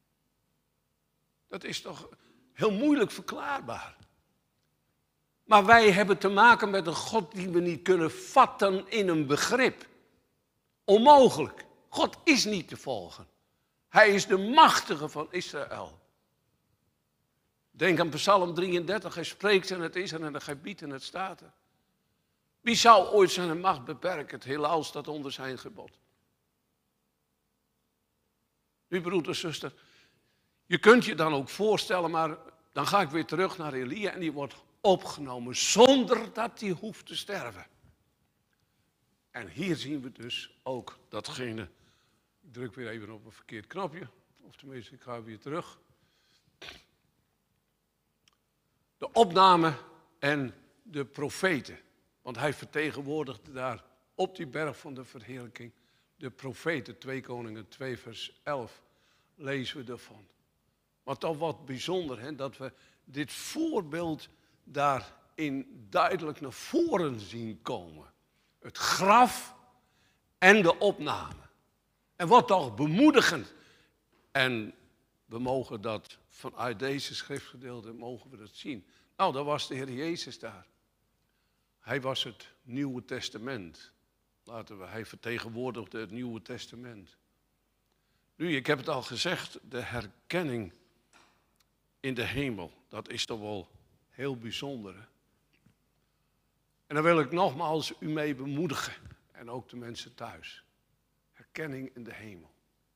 Dat is toch heel moeilijk verklaarbaar. Maar wij hebben te maken met een God die we niet kunnen vatten in een begrip. Onmogelijk. God is niet te volgen. Hij is de machtige van Israël. Denk aan Psalm 33. Hij spreekt en het is er en hij biedt en het staat er. Wie zou ooit zijn macht beperken? Het heelal staat onder zijn gebod. Nu, broeder en zuster, je kunt je dan ook voorstellen, maar dan ga ik weer terug naar Elia en die wordt opgenomen zonder dat hij hoeft te sterven. En hier zien we dus ook datgene, ik druk weer even op een verkeerd knopje, of tenminste ik ga weer terug. De opname en de profeten, want hij vertegenwoordigde daar op die berg van de verheerlijking de profeten, 2 Koningen 2 vers 11 lezen we ervan. Maar toch wat bijzonder, hè, dat we dit voorbeeld daarin duidelijk naar voren zien komen. Het graf en de opname. En wat toch bemoedigend. En we mogen dat vanuit deze schriftgedeelte, mogen we dat zien. Nou, daar was de Heer Jezus daar. Hij was het Nieuwe Testament. Hij vertegenwoordigde het Nieuwe Testament. Nu, ik heb het al gezegd, de herkenning in de hemel, dat is toch wel heel bijzonder. Hè? En daar wil ik nogmaals u mee bemoedigen. En ook de mensen thuis. Herkenning in de hemel.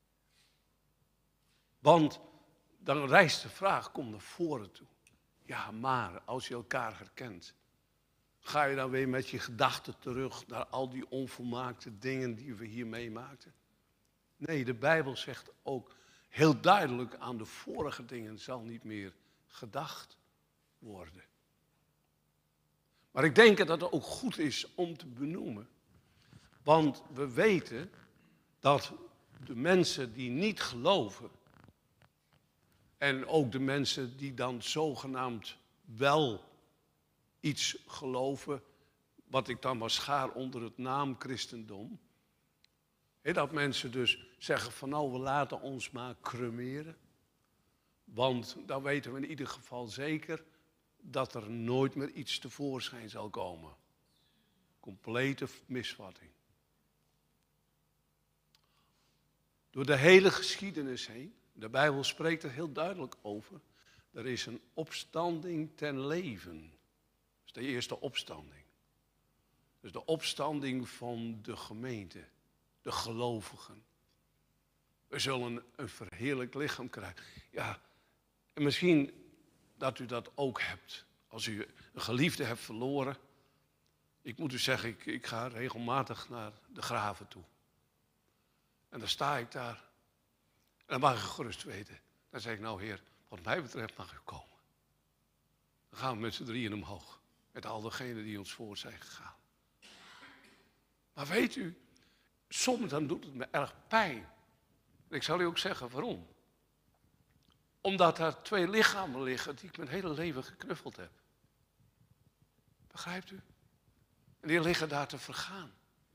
Want dan rijst de vraag, kom naar voren toe. Ja, maar als je elkaar herkent, ga je dan weer met je gedachten terug naar al die onvolmaakte dingen die we hier meemaakten? Nee, de Bijbel zegt ook heel duidelijk, aan de vorige dingen zal niet meer gedacht worden. Maar ik denk dat het ook goed is om te benoemen. Want we weten dat de mensen die niet geloven, en ook de mensen die dan zogenaamd wel iets geloven, wat ik dan maar schaar onder het naam christendom. Dat mensen dus zeggen van nou, we laten ons maar cremeren. Want dan weten we in ieder geval zeker dat er nooit meer iets tevoorschijn zal komen. Complete misvatting. Door de hele geschiedenis heen, de Bijbel spreekt er heel duidelijk over. Er is een opstanding ten leven. Dat is de eerste opstanding. Dus de opstanding van de gemeente, de gelovigen. We zullen een verheerlijk lichaam krijgen. Ja, en misschien dat u dat ook hebt. Als u een geliefde hebt verloren. Ik moet u zeggen, ik ga regelmatig naar de graven toe. En dan sta ik daar. En dan mag ik gerust weten. Dan zeg ik, nou Heer, wat mij betreft mag u komen. Dan gaan we met z'n drieën omhoog. Met al degenen die ons voor zijn gegaan. Maar weet u, soms dan doet het me erg pijn. En ik zal u ook zeggen waarom. Omdat er 2 lichamen liggen die ik mijn hele leven geknuffeld heb. Begrijpt u? En die liggen daar te vergaan.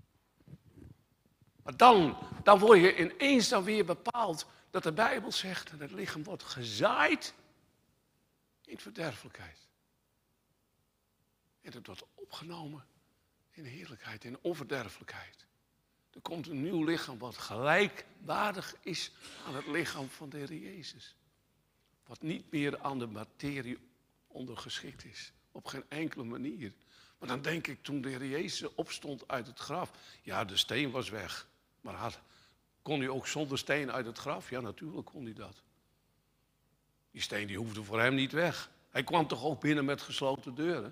Maar dan word je ineens dan weer bepaald dat de Bijbel zegt en het lichaam wordt gezaaid in verderfelijkheid. En het wordt opgenomen in heerlijkheid, in onverderfelijkheid. Er komt een nieuw lichaam wat gelijkwaardig is aan het lichaam van de Heer Jezus. Wat niet meer aan de materie ondergeschikt is. Op geen enkele manier. Maar dan denk ik, toen de Heer Jezus opstond uit het graf. Ja, de steen was weg. Maar kon hij ook zonder steen uit het graf? Ja, natuurlijk kon hij dat. Die steen die hoefde voor hem niet weg. Hij kwam toch ook binnen met gesloten deuren?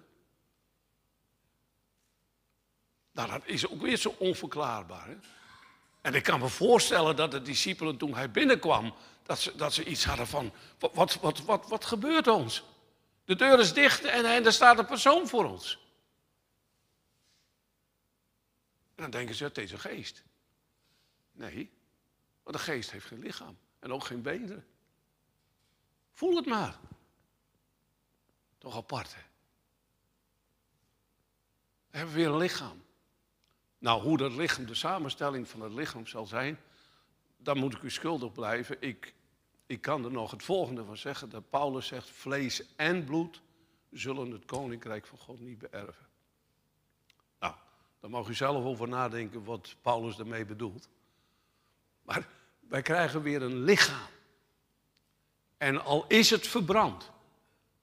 Nou, dat is ook weer zo onverklaarbaar. Hè? En ik kan me voorstellen dat de discipelen toen hij binnenkwam, dat ze iets hadden van, wat gebeurt ons? De deur is dicht en er staat een persoon voor ons. En dan denken ze, het is een geest. Nee, want de geest heeft geen lichaam en ook geen benen. Voel het maar. Toch apart, hè? We hebben weer een lichaam. Nou, hoe dat lichaam, de samenstelling van het lichaam zal zijn, dan moet ik u schuldig blijven. Ik kan er nog het volgende van zeggen, dat Paulus zegt, vlees en bloed zullen het koninkrijk van God niet beërven. Nou, daar mag u zelf over nadenken wat Paulus daarmee bedoelt. Maar wij krijgen weer een lichaam. En al is het verbrand,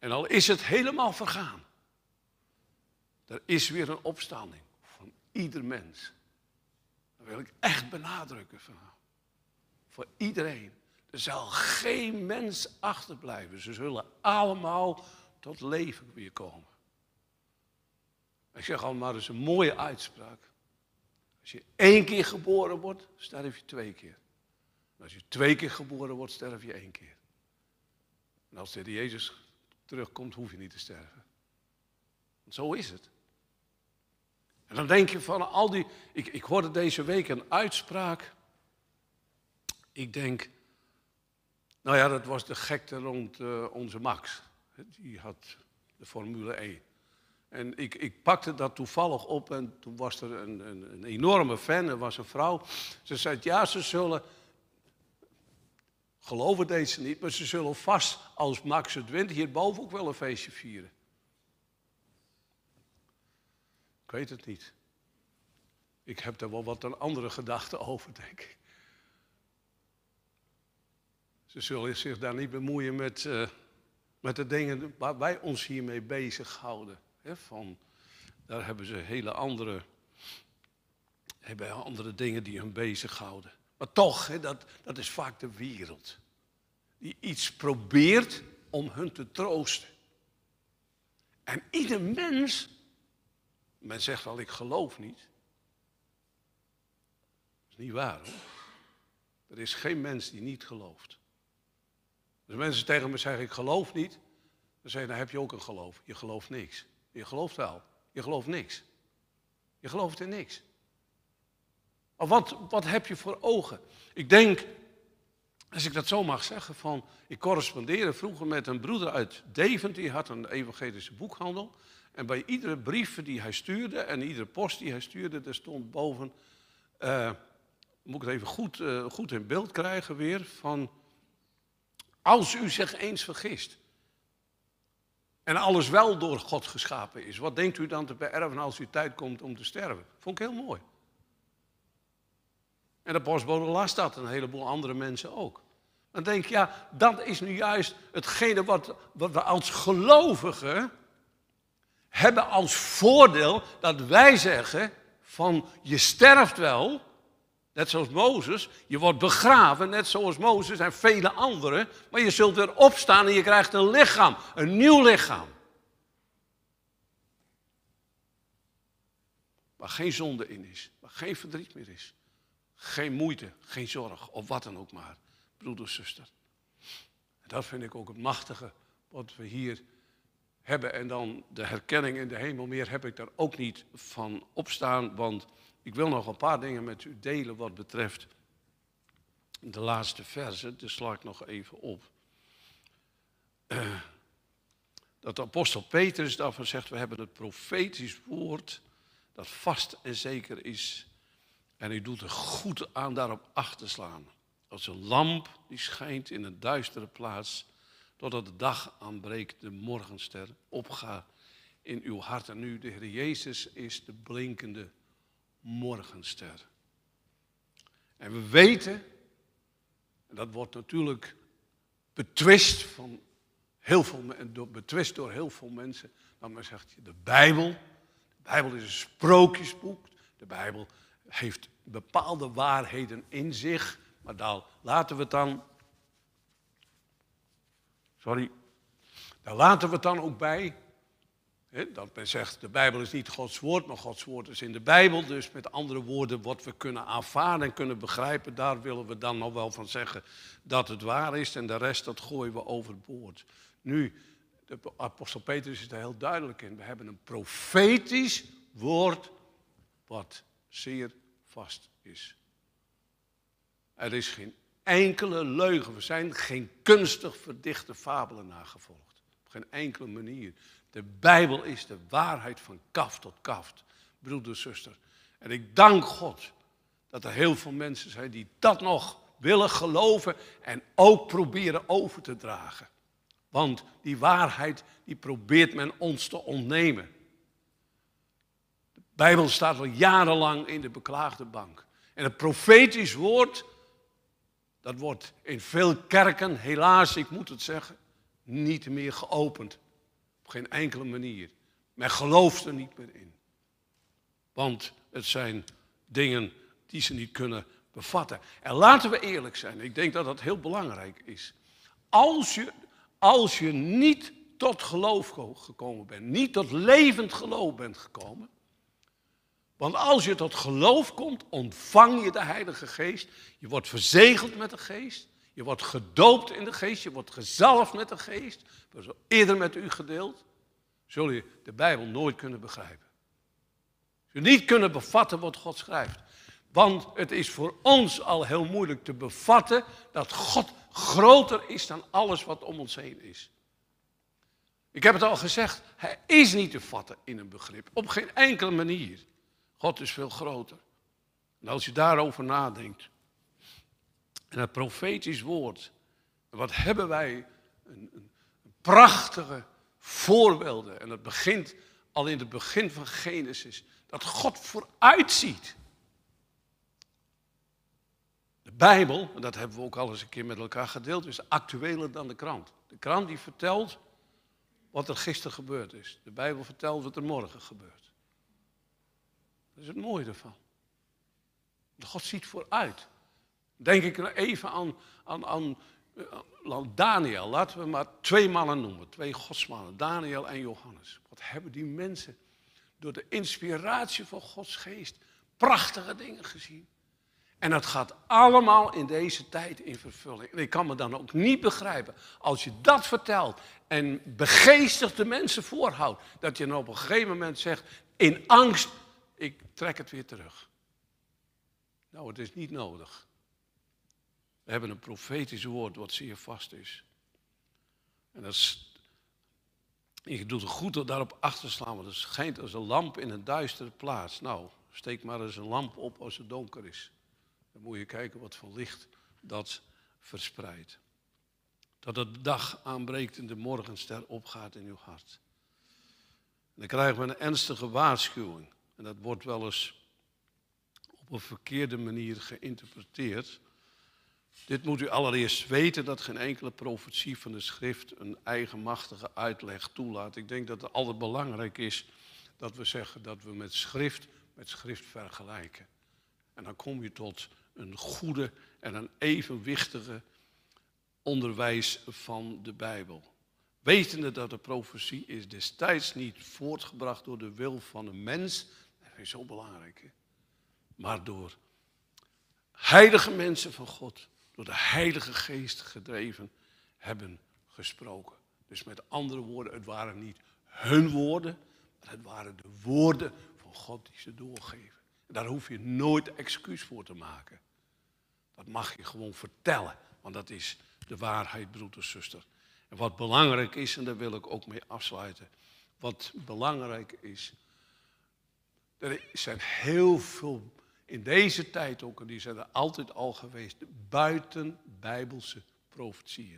En al is het helemaal vergaan. Er is weer een opstanding van ieder mens. Dat wil ik echt benadrukken vanavond. Voor iedereen. Er zal geen mens achterblijven. Ze zullen allemaal tot leven weer komen. Ik zeg al maar, dat is een mooie uitspraak. Als je 1 keer geboren wordt, sterf je 2 keer. En als je 2 keer geboren wordt, sterf je 1 keer. En als de Heer Jezus terugkomt, hoef je niet te sterven. Want zo is het. En dan denk je van al die... Ik hoorde deze week een uitspraak. Ik denk... Nou ja, dat was de gekte rond onze Max. Die had de Formule 1. En ik pakte dat toevallig op en toen was er een enorme fan, er was een vrouw. Ze zei, ja, ze zullen, geloven deed ze niet, maar ze zullen vast als Max het wint hierboven ook wel een feestje vieren. Ik weet het niet. Ik heb daar wel wat een andere gedachten over, denk ik. Ze zullen zich daar niet bemoeien met de dingen waar wij ons hiermee bezighouden. Daar hebben ze hele andere dingen die hen bezighouden. Maar toch, dat is vaak de wereld. Die iets probeert om hun te troosten. En ieder mens, men zegt wel ik geloof niet. Dat is niet waar hoor. Er is geen mens die niet gelooft. Als mensen tegen me zeggen ik geloof niet, dan zeg je dan heb je ook een geloof. Je gelooft niks. Je gelooft wel. Je gelooft niks. Je gelooft in niks. Maar wat heb je voor ogen? Ik denk, als ik dat zo mag zeggen, ik correspondeerde vroeger met een broeder uit Deventer. Die had een evangelische boekhandel. En bij iedere brief die hij stuurde en iedere post die hij stuurde, er stond boven, moet ik het even goed in beeld krijgen weer, van als u zich eens vergist. En alles wel door God geschapen is. Wat denkt u dan te beërven als u tijd komt om te sterven? Vond ik heel mooi. En de postbode las dat en een heleboel andere mensen ook. Dan denk ik, ja, dat is nu juist hetgene wat we als gelovigen hebben als voordeel. Dat wij zeggen van je sterft wel, net zoals Mozes. Je wordt begraven, net zoals Mozes en vele anderen. Maar je zult weer opstaan en je krijgt een lichaam, een nieuw lichaam. Waar geen zonde in is, waar geen verdriet meer is. Geen moeite, geen zorg, of wat dan ook maar, broeder, zuster. En dat vind ik ook het machtige wat we hier hebben. En dan de herkenning in de hemel, meer heb ik daar ook niet van opstaan. Want ik wil nog een paar dingen met u delen wat betreft de laatste verse. Dus sla ik nog even op. Dat de apostel Petrus daarvan zegt, we hebben het profetisch woord dat vast en zeker is. En u doet er goed aan daarop acht te slaan. Als een lamp die schijnt in een duistere plaats, totdat de dag aanbreekt, de morgenster opgaat in uw hart. En nu, de Heer Jezus is de blinkende morgenster. En we weten, en dat wordt natuurlijk betwist door heel veel mensen, dat men zegt, de Bijbel is een sprookjesboek, de Bijbel heeft bepaalde waarheden in zich, maar daar laten we het dan ook bij. Dat men zegt, de Bijbel is niet Gods woord, maar Gods woord is in de Bijbel. Dus met andere woorden, wat we kunnen aanvaarden en kunnen begrijpen, daar willen we dan nog wel van zeggen dat het waar is. En de rest, dat gooien we overboord. Nu, de apostel Petrus is er heel duidelijk in. We hebben een profetisch woord wat zeer vast is. Er is geen enkele leugen. We zijn geen kunstig verdichte fabelen nagevolgd. Op geen enkele manier. De Bijbel is de waarheid van kaft tot kaft. Broeder, zuster. En ik dank God dat er heel veel mensen zijn die dat nog willen geloven en ook proberen over te dragen. Want die waarheid, die probeert men ons te ontnemen. De Bijbel staat al jarenlang in de beklaagde bank. En het profetisch woord, dat wordt in veel kerken, helaas, ik moet het zeggen, niet meer geopend. Op geen enkele manier. Men gelooft er niet meer in. Want het zijn dingen die ze niet kunnen bevatten. En laten we eerlijk zijn, ik denk dat dat heel belangrijk is. Als je niet tot geloof gekomen bent, niet tot levend geloof bent gekomen. Want als je tot geloof komt, ontvang je de Heilige Geest. Je wordt verzegeld met de Geest. Je wordt gedoopt in de Geest. Je wordt gezalfd met de Geest. Dat is al eerder met u gedeeld. Zul je de Bijbel nooit kunnen begrijpen. Zul je niet kunnen bevatten wat God schrijft. Want het is voor ons al heel moeilijk te bevatten dat God groter is dan alles wat om ons heen is. Ik heb het al gezegd, hij is niet te vatten in een begrip. Op geen enkele manier. God is veel groter. En als je daarover nadenkt. En het profetisch woord. Wat hebben wij een prachtige voorbeelden. En het begint al in het begin van Genesis. Dat God vooruitziet. De Bijbel, en dat hebben we ook al eens een keer met elkaar gedeeld, is actueler dan de krant. De krant die vertelt wat er gisteren gebeurd is. De Bijbel vertelt wat er morgen gebeurt. Dat is het mooie ervan. God ziet vooruit. Denk ik even aan Daniel. Laten we maar 2 mannen noemen. 2 godsmannen. Daniel en Johannes. Wat hebben die mensen door de inspiratie van Gods geest prachtige dingen gezien. En dat gaat allemaal in deze tijd in vervulling. En ik kan me dan ook niet begrijpen, als je dat vertelt en begeestigt de mensen voorhoudt, dat je dan op een gegeven moment zegt, in angst, ik trek het weer terug. Nou, het is niet nodig. We hebben een profetisch woord wat zeer vast is. En dat is, je doet het goed om daarop achter te slaan, want het schijnt als een lamp in een duistere plaats. Nou, steek maar eens een lamp op als het donker is. Dan moet je kijken wat voor licht dat verspreidt. Dat de dag aanbreekt en de morgenster opgaat in uw hart. En dan krijgen we een ernstige waarschuwing. En dat wordt wel eens op een verkeerde manier geïnterpreteerd. Dit moet u allereerst weten dat geen enkele profetie van de schrift een eigenmachtige uitleg toelaat. Ik denk dat het altijd belangrijk is dat we zeggen dat we met schrift vergelijken. En dan kom je tot een goede en een evenwichtige onderwijs van de Bijbel. Wetende dat de profetie is destijds niet voortgebracht door de wil van een mens. Dat is zo belangrijk, hè? Maar door heilige mensen van God, door de Heilige Geest gedreven, hebben gesproken. Dus met andere woorden, het waren niet hun woorden, maar het waren de woorden van God die ze doorgeven. En daar hoef je nooit excuus voor te maken. Dat mag je gewoon vertellen, want dat is de waarheid, broeder en zuster. En wat belangrijk is, en daar wil ik ook mee afsluiten. Wat belangrijk is, er zijn heel veel, in deze tijd ook, en die zijn er altijd al geweest, buiten bijbelse profetieën.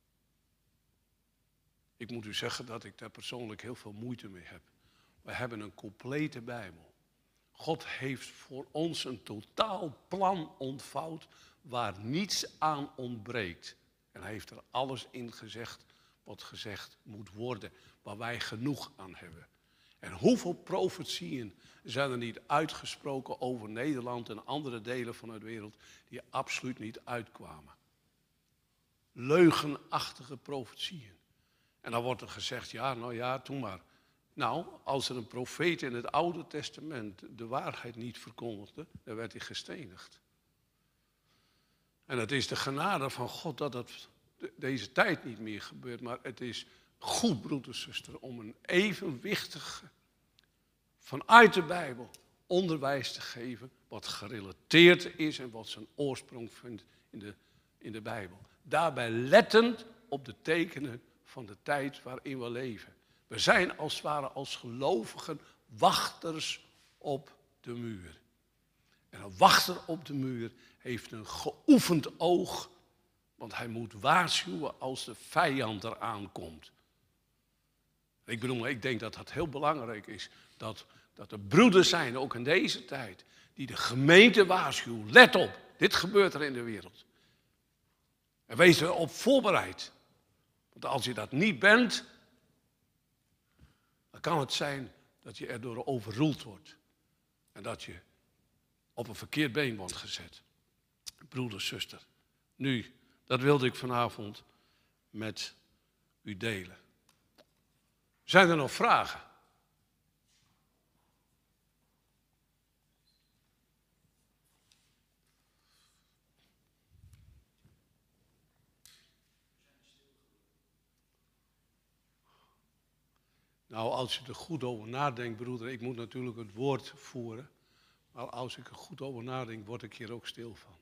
Ik moet u zeggen dat ik daar persoonlijk heel veel moeite mee heb. We hebben een complete Bijbel. God heeft voor ons een totaal plan ontvouwd waar niets aan ontbreekt. En hij heeft er alles in gezegd wat gezegd moet worden, waar wij genoeg aan hebben. En hoeveel profetieën zijn er niet uitgesproken over Nederland en andere delen van de wereld die absoluut niet uitkwamen. Leugenachtige profetieën. En dan wordt er gezegd, ja, nou ja, doe maar. Nou, als er een profeet in het Oude Testament de waarheid niet verkondigde, dan werd hij gestenigd. En het is de genade van God dat het deze tijd niet meer gebeurt, maar het is goed, broeder en zuster, om een evenwichtig vanuit de Bijbel onderwijs te geven wat gerelateerd is en wat zijn oorsprong vindt in de Bijbel. Daarbij lettend op de tekenen van de tijd waarin we leven. We zijn als het ware als gelovigen wachters op de muur. En een wachter op de muur heeft een geoefend oog, want hij moet waarschuwen als de vijand eraan komt. Ik denk dat dat heel belangrijk is, dat er broeders zijn, ook in deze tijd, die de gemeente waarschuwen. Let op, dit gebeurt er in de wereld. En wees erop voorbereid. Want als je dat niet bent, Dan kan het zijn dat je erdoor overroeld wordt. En dat je op een verkeerd been wordt gezet. Broeder, zuster. Nu, dat wilde ik vanavond met u delen. Zijn er nog vragen? Nou, als je er goed over nadenkt, broeder, ik moet natuurlijk het woord voeren. Maar als ik er goed over nadenk, word ik hier ook stil van.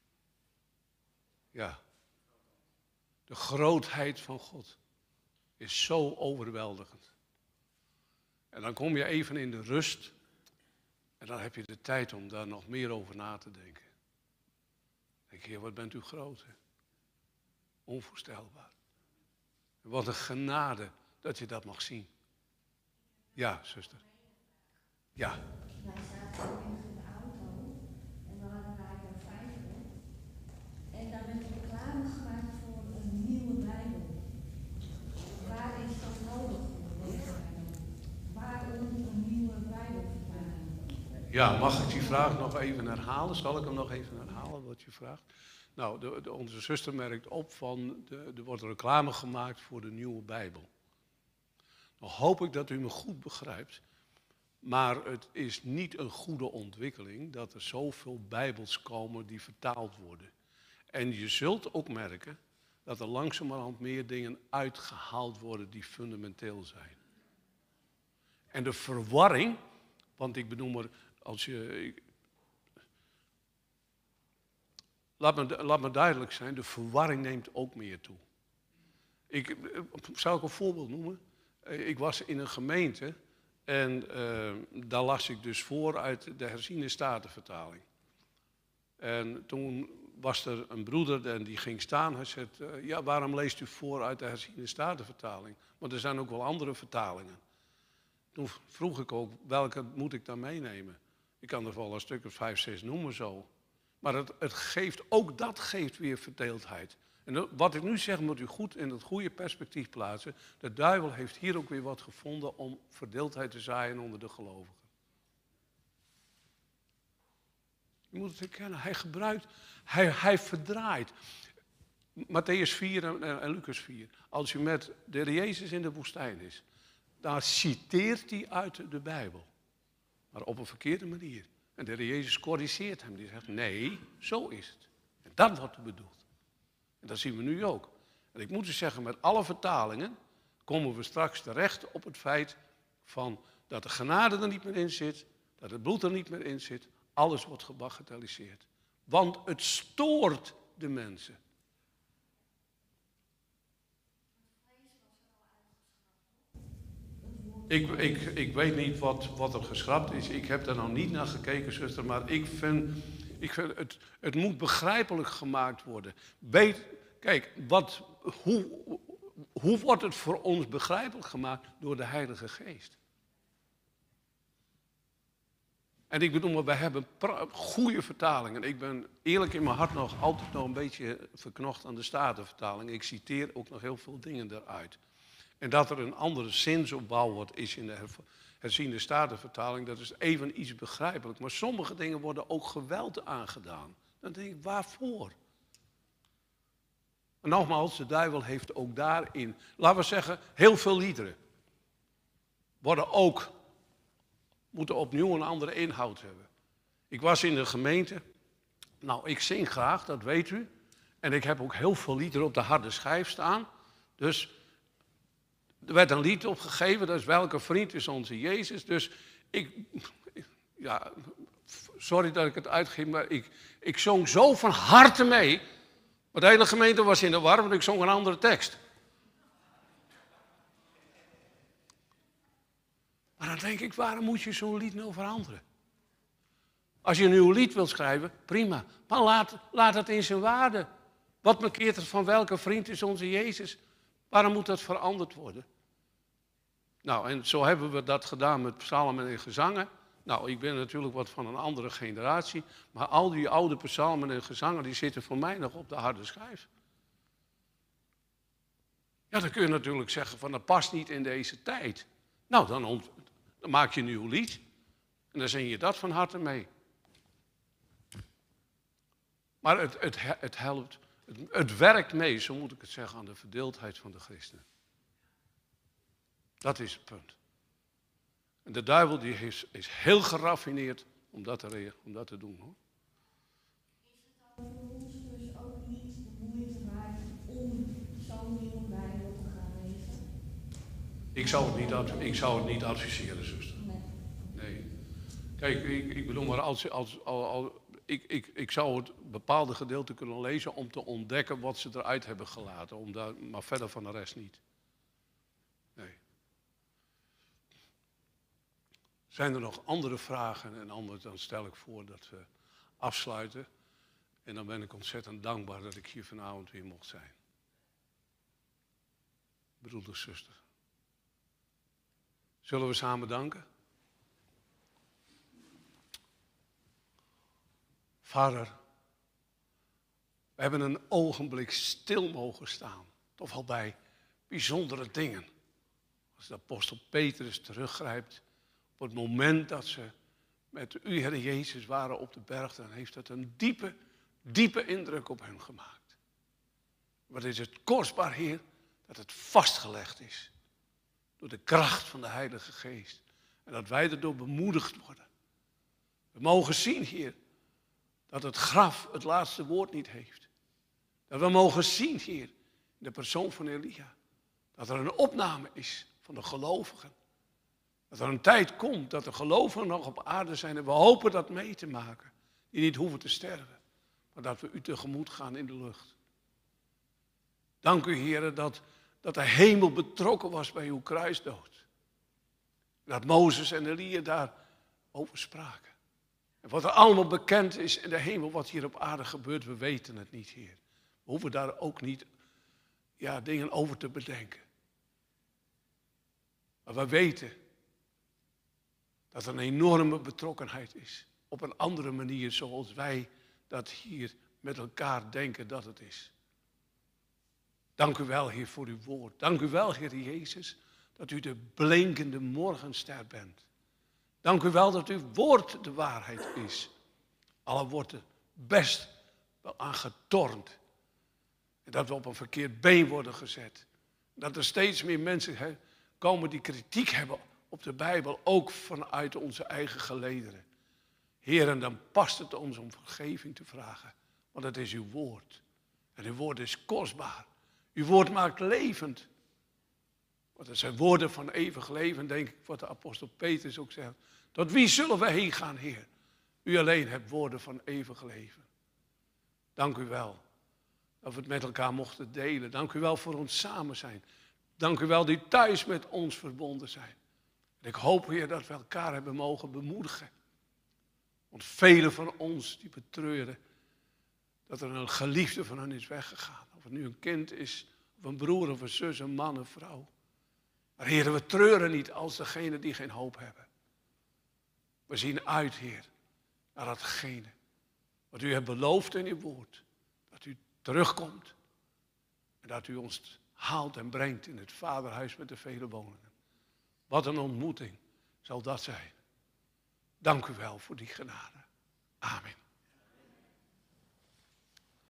Ja. De grootheid van God is zo overweldigend. En dan kom je even in de rust. En dan heb je de tijd om daar nog meer over na te denken. Dan denk je, Heer, wat bent u groot, hè? Onvoorstelbaar. En wat een genade dat je dat mag zien. Ja, zuster. Ja. Wij zaten ook in de auto en we hadden Radio 5 en daar werd reclame gemaakt voor een nieuwe Bijbel. Waar is dat nodig voor? Waarom een nieuwe Bijbelvertaling? Ja, mag ik die vraag nog even herhalen? Zal ik hem nog even herhalen wat je vraagt? Nou, onze zuster merkt op van, er wordt reclame gemaakt voor de nieuwe Bijbel. Nou hoop ik dat u me goed begrijpt. Maar het is niet een goede ontwikkeling dat er zoveel Bijbels komen die vertaald worden. En je zult ook merken dat er langzamerhand meer dingen uitgehaald worden die fundamenteel zijn. En de verwarring, want ik bedoel maar, als je... Laat me duidelijk zijn, de verwarring neemt ook meer toe. Zal ik een voorbeeld noemen? Ik was in een gemeente en daar las ik dus voor uit de herziene statenvertaling. En toen was er een broeder en die ging staan. Hij zei, ja, waarom leest u voor uit de herziene statenvertaling? Want er zijn ook wel andere vertalingen. Toen vroeg ik ook, welke moet ik dan meenemen? Ik kan er wel een stuk of 5, 6 noemen zo. Maar het geeft, ook dat geeft weer verdeeldheid. En wat ik nu zeg moet u goed in het goede perspectief plaatsen. De duivel heeft hier ook weer wat gevonden om verdeeldheid te zaaien onder de gelovigen. Je moet het herkennen, hij gebruikt, hij verdraait. Matthäus 4 en Lucas 4. Als u met de Heer Jezus in de woestijn is, dan citeert hij uit de Bijbel. Maar op een verkeerde manier. En de Heer Jezus corrigeert hem. Die zegt, nee, zo is het. En dat wordt er bedoeld. En dat zien we nu ook. En ik moet u zeggen, met alle vertalingen komen we straks terecht op het feit van dat de genade er niet meer in zit, dat het bloed er niet meer in zit. Alles wordt gebagatelliseerd. Want het stoort de mensen. Ik weet niet wat er geschrapt is. Ik heb daar nog niet naar gekeken, zuster. Maar ik vind het moet begrijpelijk gemaakt worden. Kijk, hoe wordt het voor ons begrijpelijk gemaakt? Door de Heilige Geest. En ik bedoel, maar wij hebben goede vertalingen. Ik ben eerlijk in mijn hart altijd nog een beetje verknocht aan de Statenvertaling. Ik citeer ook nog heel veel dingen daaruit. En dat er een andere zinsopbouw wordt is in de herziende Statenvertaling, dat is even iets begrijpelijk. Maar sommige dingen worden ook geweld aangedaan. Dan denk ik, waarvoor? En nogmaals, de duivel heeft ook daarin, laten we zeggen, heel veel liederen. Moeten opnieuw een andere inhoud hebben. Ik was in de gemeente. Nou, ik zing graag, dat weet u. En ik heb ook heel veel liederen op de harde schijf staan. Dus er werd een lied opgegeven, dat is Welke vriend is onze Jezus. Dus sorry dat ik het uitgeef, maar ik zong zo van harte mee. Maar de hele gemeente was in de war, want ik zong een andere tekst. Maar dan denk ik, waarom moet je zo'n lied nou veranderen? Als je een nieuw lied wilt schrijven, prima. Maar laat het in zijn waarde. Wat markeert het van welke vriend is onze Jezus? Waarom moet dat veranderd worden? Nou, en zo hebben we dat gedaan met psalmen en gezangen. Nou, ik ben natuurlijk wat van een andere generatie. Maar al die oude psalmen en gezangen, die zitten voor mij nog op de harde schijf. Ja, dan kun je natuurlijk zeggen van dat past niet in deze tijd. Nou, dan maak je een nieuw lied. En dan zing je dat van harte mee. Maar het helpt, het werkt mee, zo moet ik het zeggen, aan de verdeeldheid van de christenen. Dat is het punt. En de duivel die is heel geraffineerd om dat te doen, hoor. Is het dan voor ons dus ook niet de moeite waard om zo'n nieuwe Bijbel te gaan lezen? Ik zou het niet adviseren, zuster. Nee. Kijk, ik bedoel maar, ik zou het bepaalde gedeelte kunnen lezen om te ontdekken wat ze eruit hebben gelaten. Maar verder van de rest niet. Nee. Zijn er nog andere vragen en anders, dan stel ik voor dat we afsluiten. En dan ben ik ontzettend dankbaar dat ik hier vanavond weer mocht zijn. Broeder, zuster. Zullen we samen danken? Vader, we hebben een ogenblik stil mogen staan. Toch wel bij bijzondere dingen. Als de apostel Petrus teruggrijpt op het moment dat ze met u, Heer Jezus, waren op de berg, dan heeft het een diepe, diepe indruk op hen gemaakt. Wat is het kostbaar, Heer, dat het vastgelegd is. Door de kracht van de Heilige Geest. En dat wij erdoor bemoedigd worden. We mogen zien, Heer, dat het graf het laatste woord niet heeft. Dat we mogen zien, Heer, in de persoon van Elia, dat er een opname is van de gelovigen. Dat er een tijd komt dat de gelovigen nog op aarde zijn en we hopen dat mee te maken. Die niet hoeven te sterven, maar dat we u tegemoet gaan in de lucht. Dank u, Heer, dat de hemel betrokken was bij uw kruisdood. Dat Mozes en Elia daarover spraken. En wat er allemaal bekend is in de hemel, wat hier op aarde gebeurt, we weten het niet, Heer. We hoeven daar ook niet dingen over te bedenken. Maar we weten dat er een enorme betrokkenheid is. Op een andere manier zoals wij dat hier met elkaar denken dat het is. Dank u wel, Heer, voor uw woord. Dank u wel, Heer Jezus, dat u de blinkende morgenster bent. Dank u wel dat uw woord de waarheid is. Al wordt er best wel aan getornd. En dat we op een verkeerd been worden gezet. Dat er steeds meer mensen komen die kritiek hebben op de Bijbel, ook vanuit onze eigen gelederen. Heer, en dan past het ons om vergeving te vragen. Want het is uw woord. En uw woord is kostbaar. Uw woord maakt levend. Want het zijn woorden van eeuwig leven, denk ik, wat de apostel Petrus ook zegt. Tot wie zullen we heen gaan, Heer? U alleen hebt woorden van eeuwig leven. Dank u wel dat we het met elkaar mochten delen. Dank u wel voor ons samen zijn. Dank u wel die thuis met ons verbonden zijn. En ik hoop, Heer, dat we elkaar hebben mogen bemoedigen. Want velen van ons die betreuren dat er een geliefde van hen is weggegaan. Of het nu een kind is, of een broer, of een zus, een man, een vrouw. Maar Heer, we treuren niet als degenen die geen hoop hebben. We zien uit, Heer, naar datgene wat u hebt beloofd in uw woord. Dat u terugkomt en dat u ons haalt en brengt in het vaderhuis met de vele woningen. Wat een ontmoeting zal dat zijn. Dank u wel voor die genade. Amen.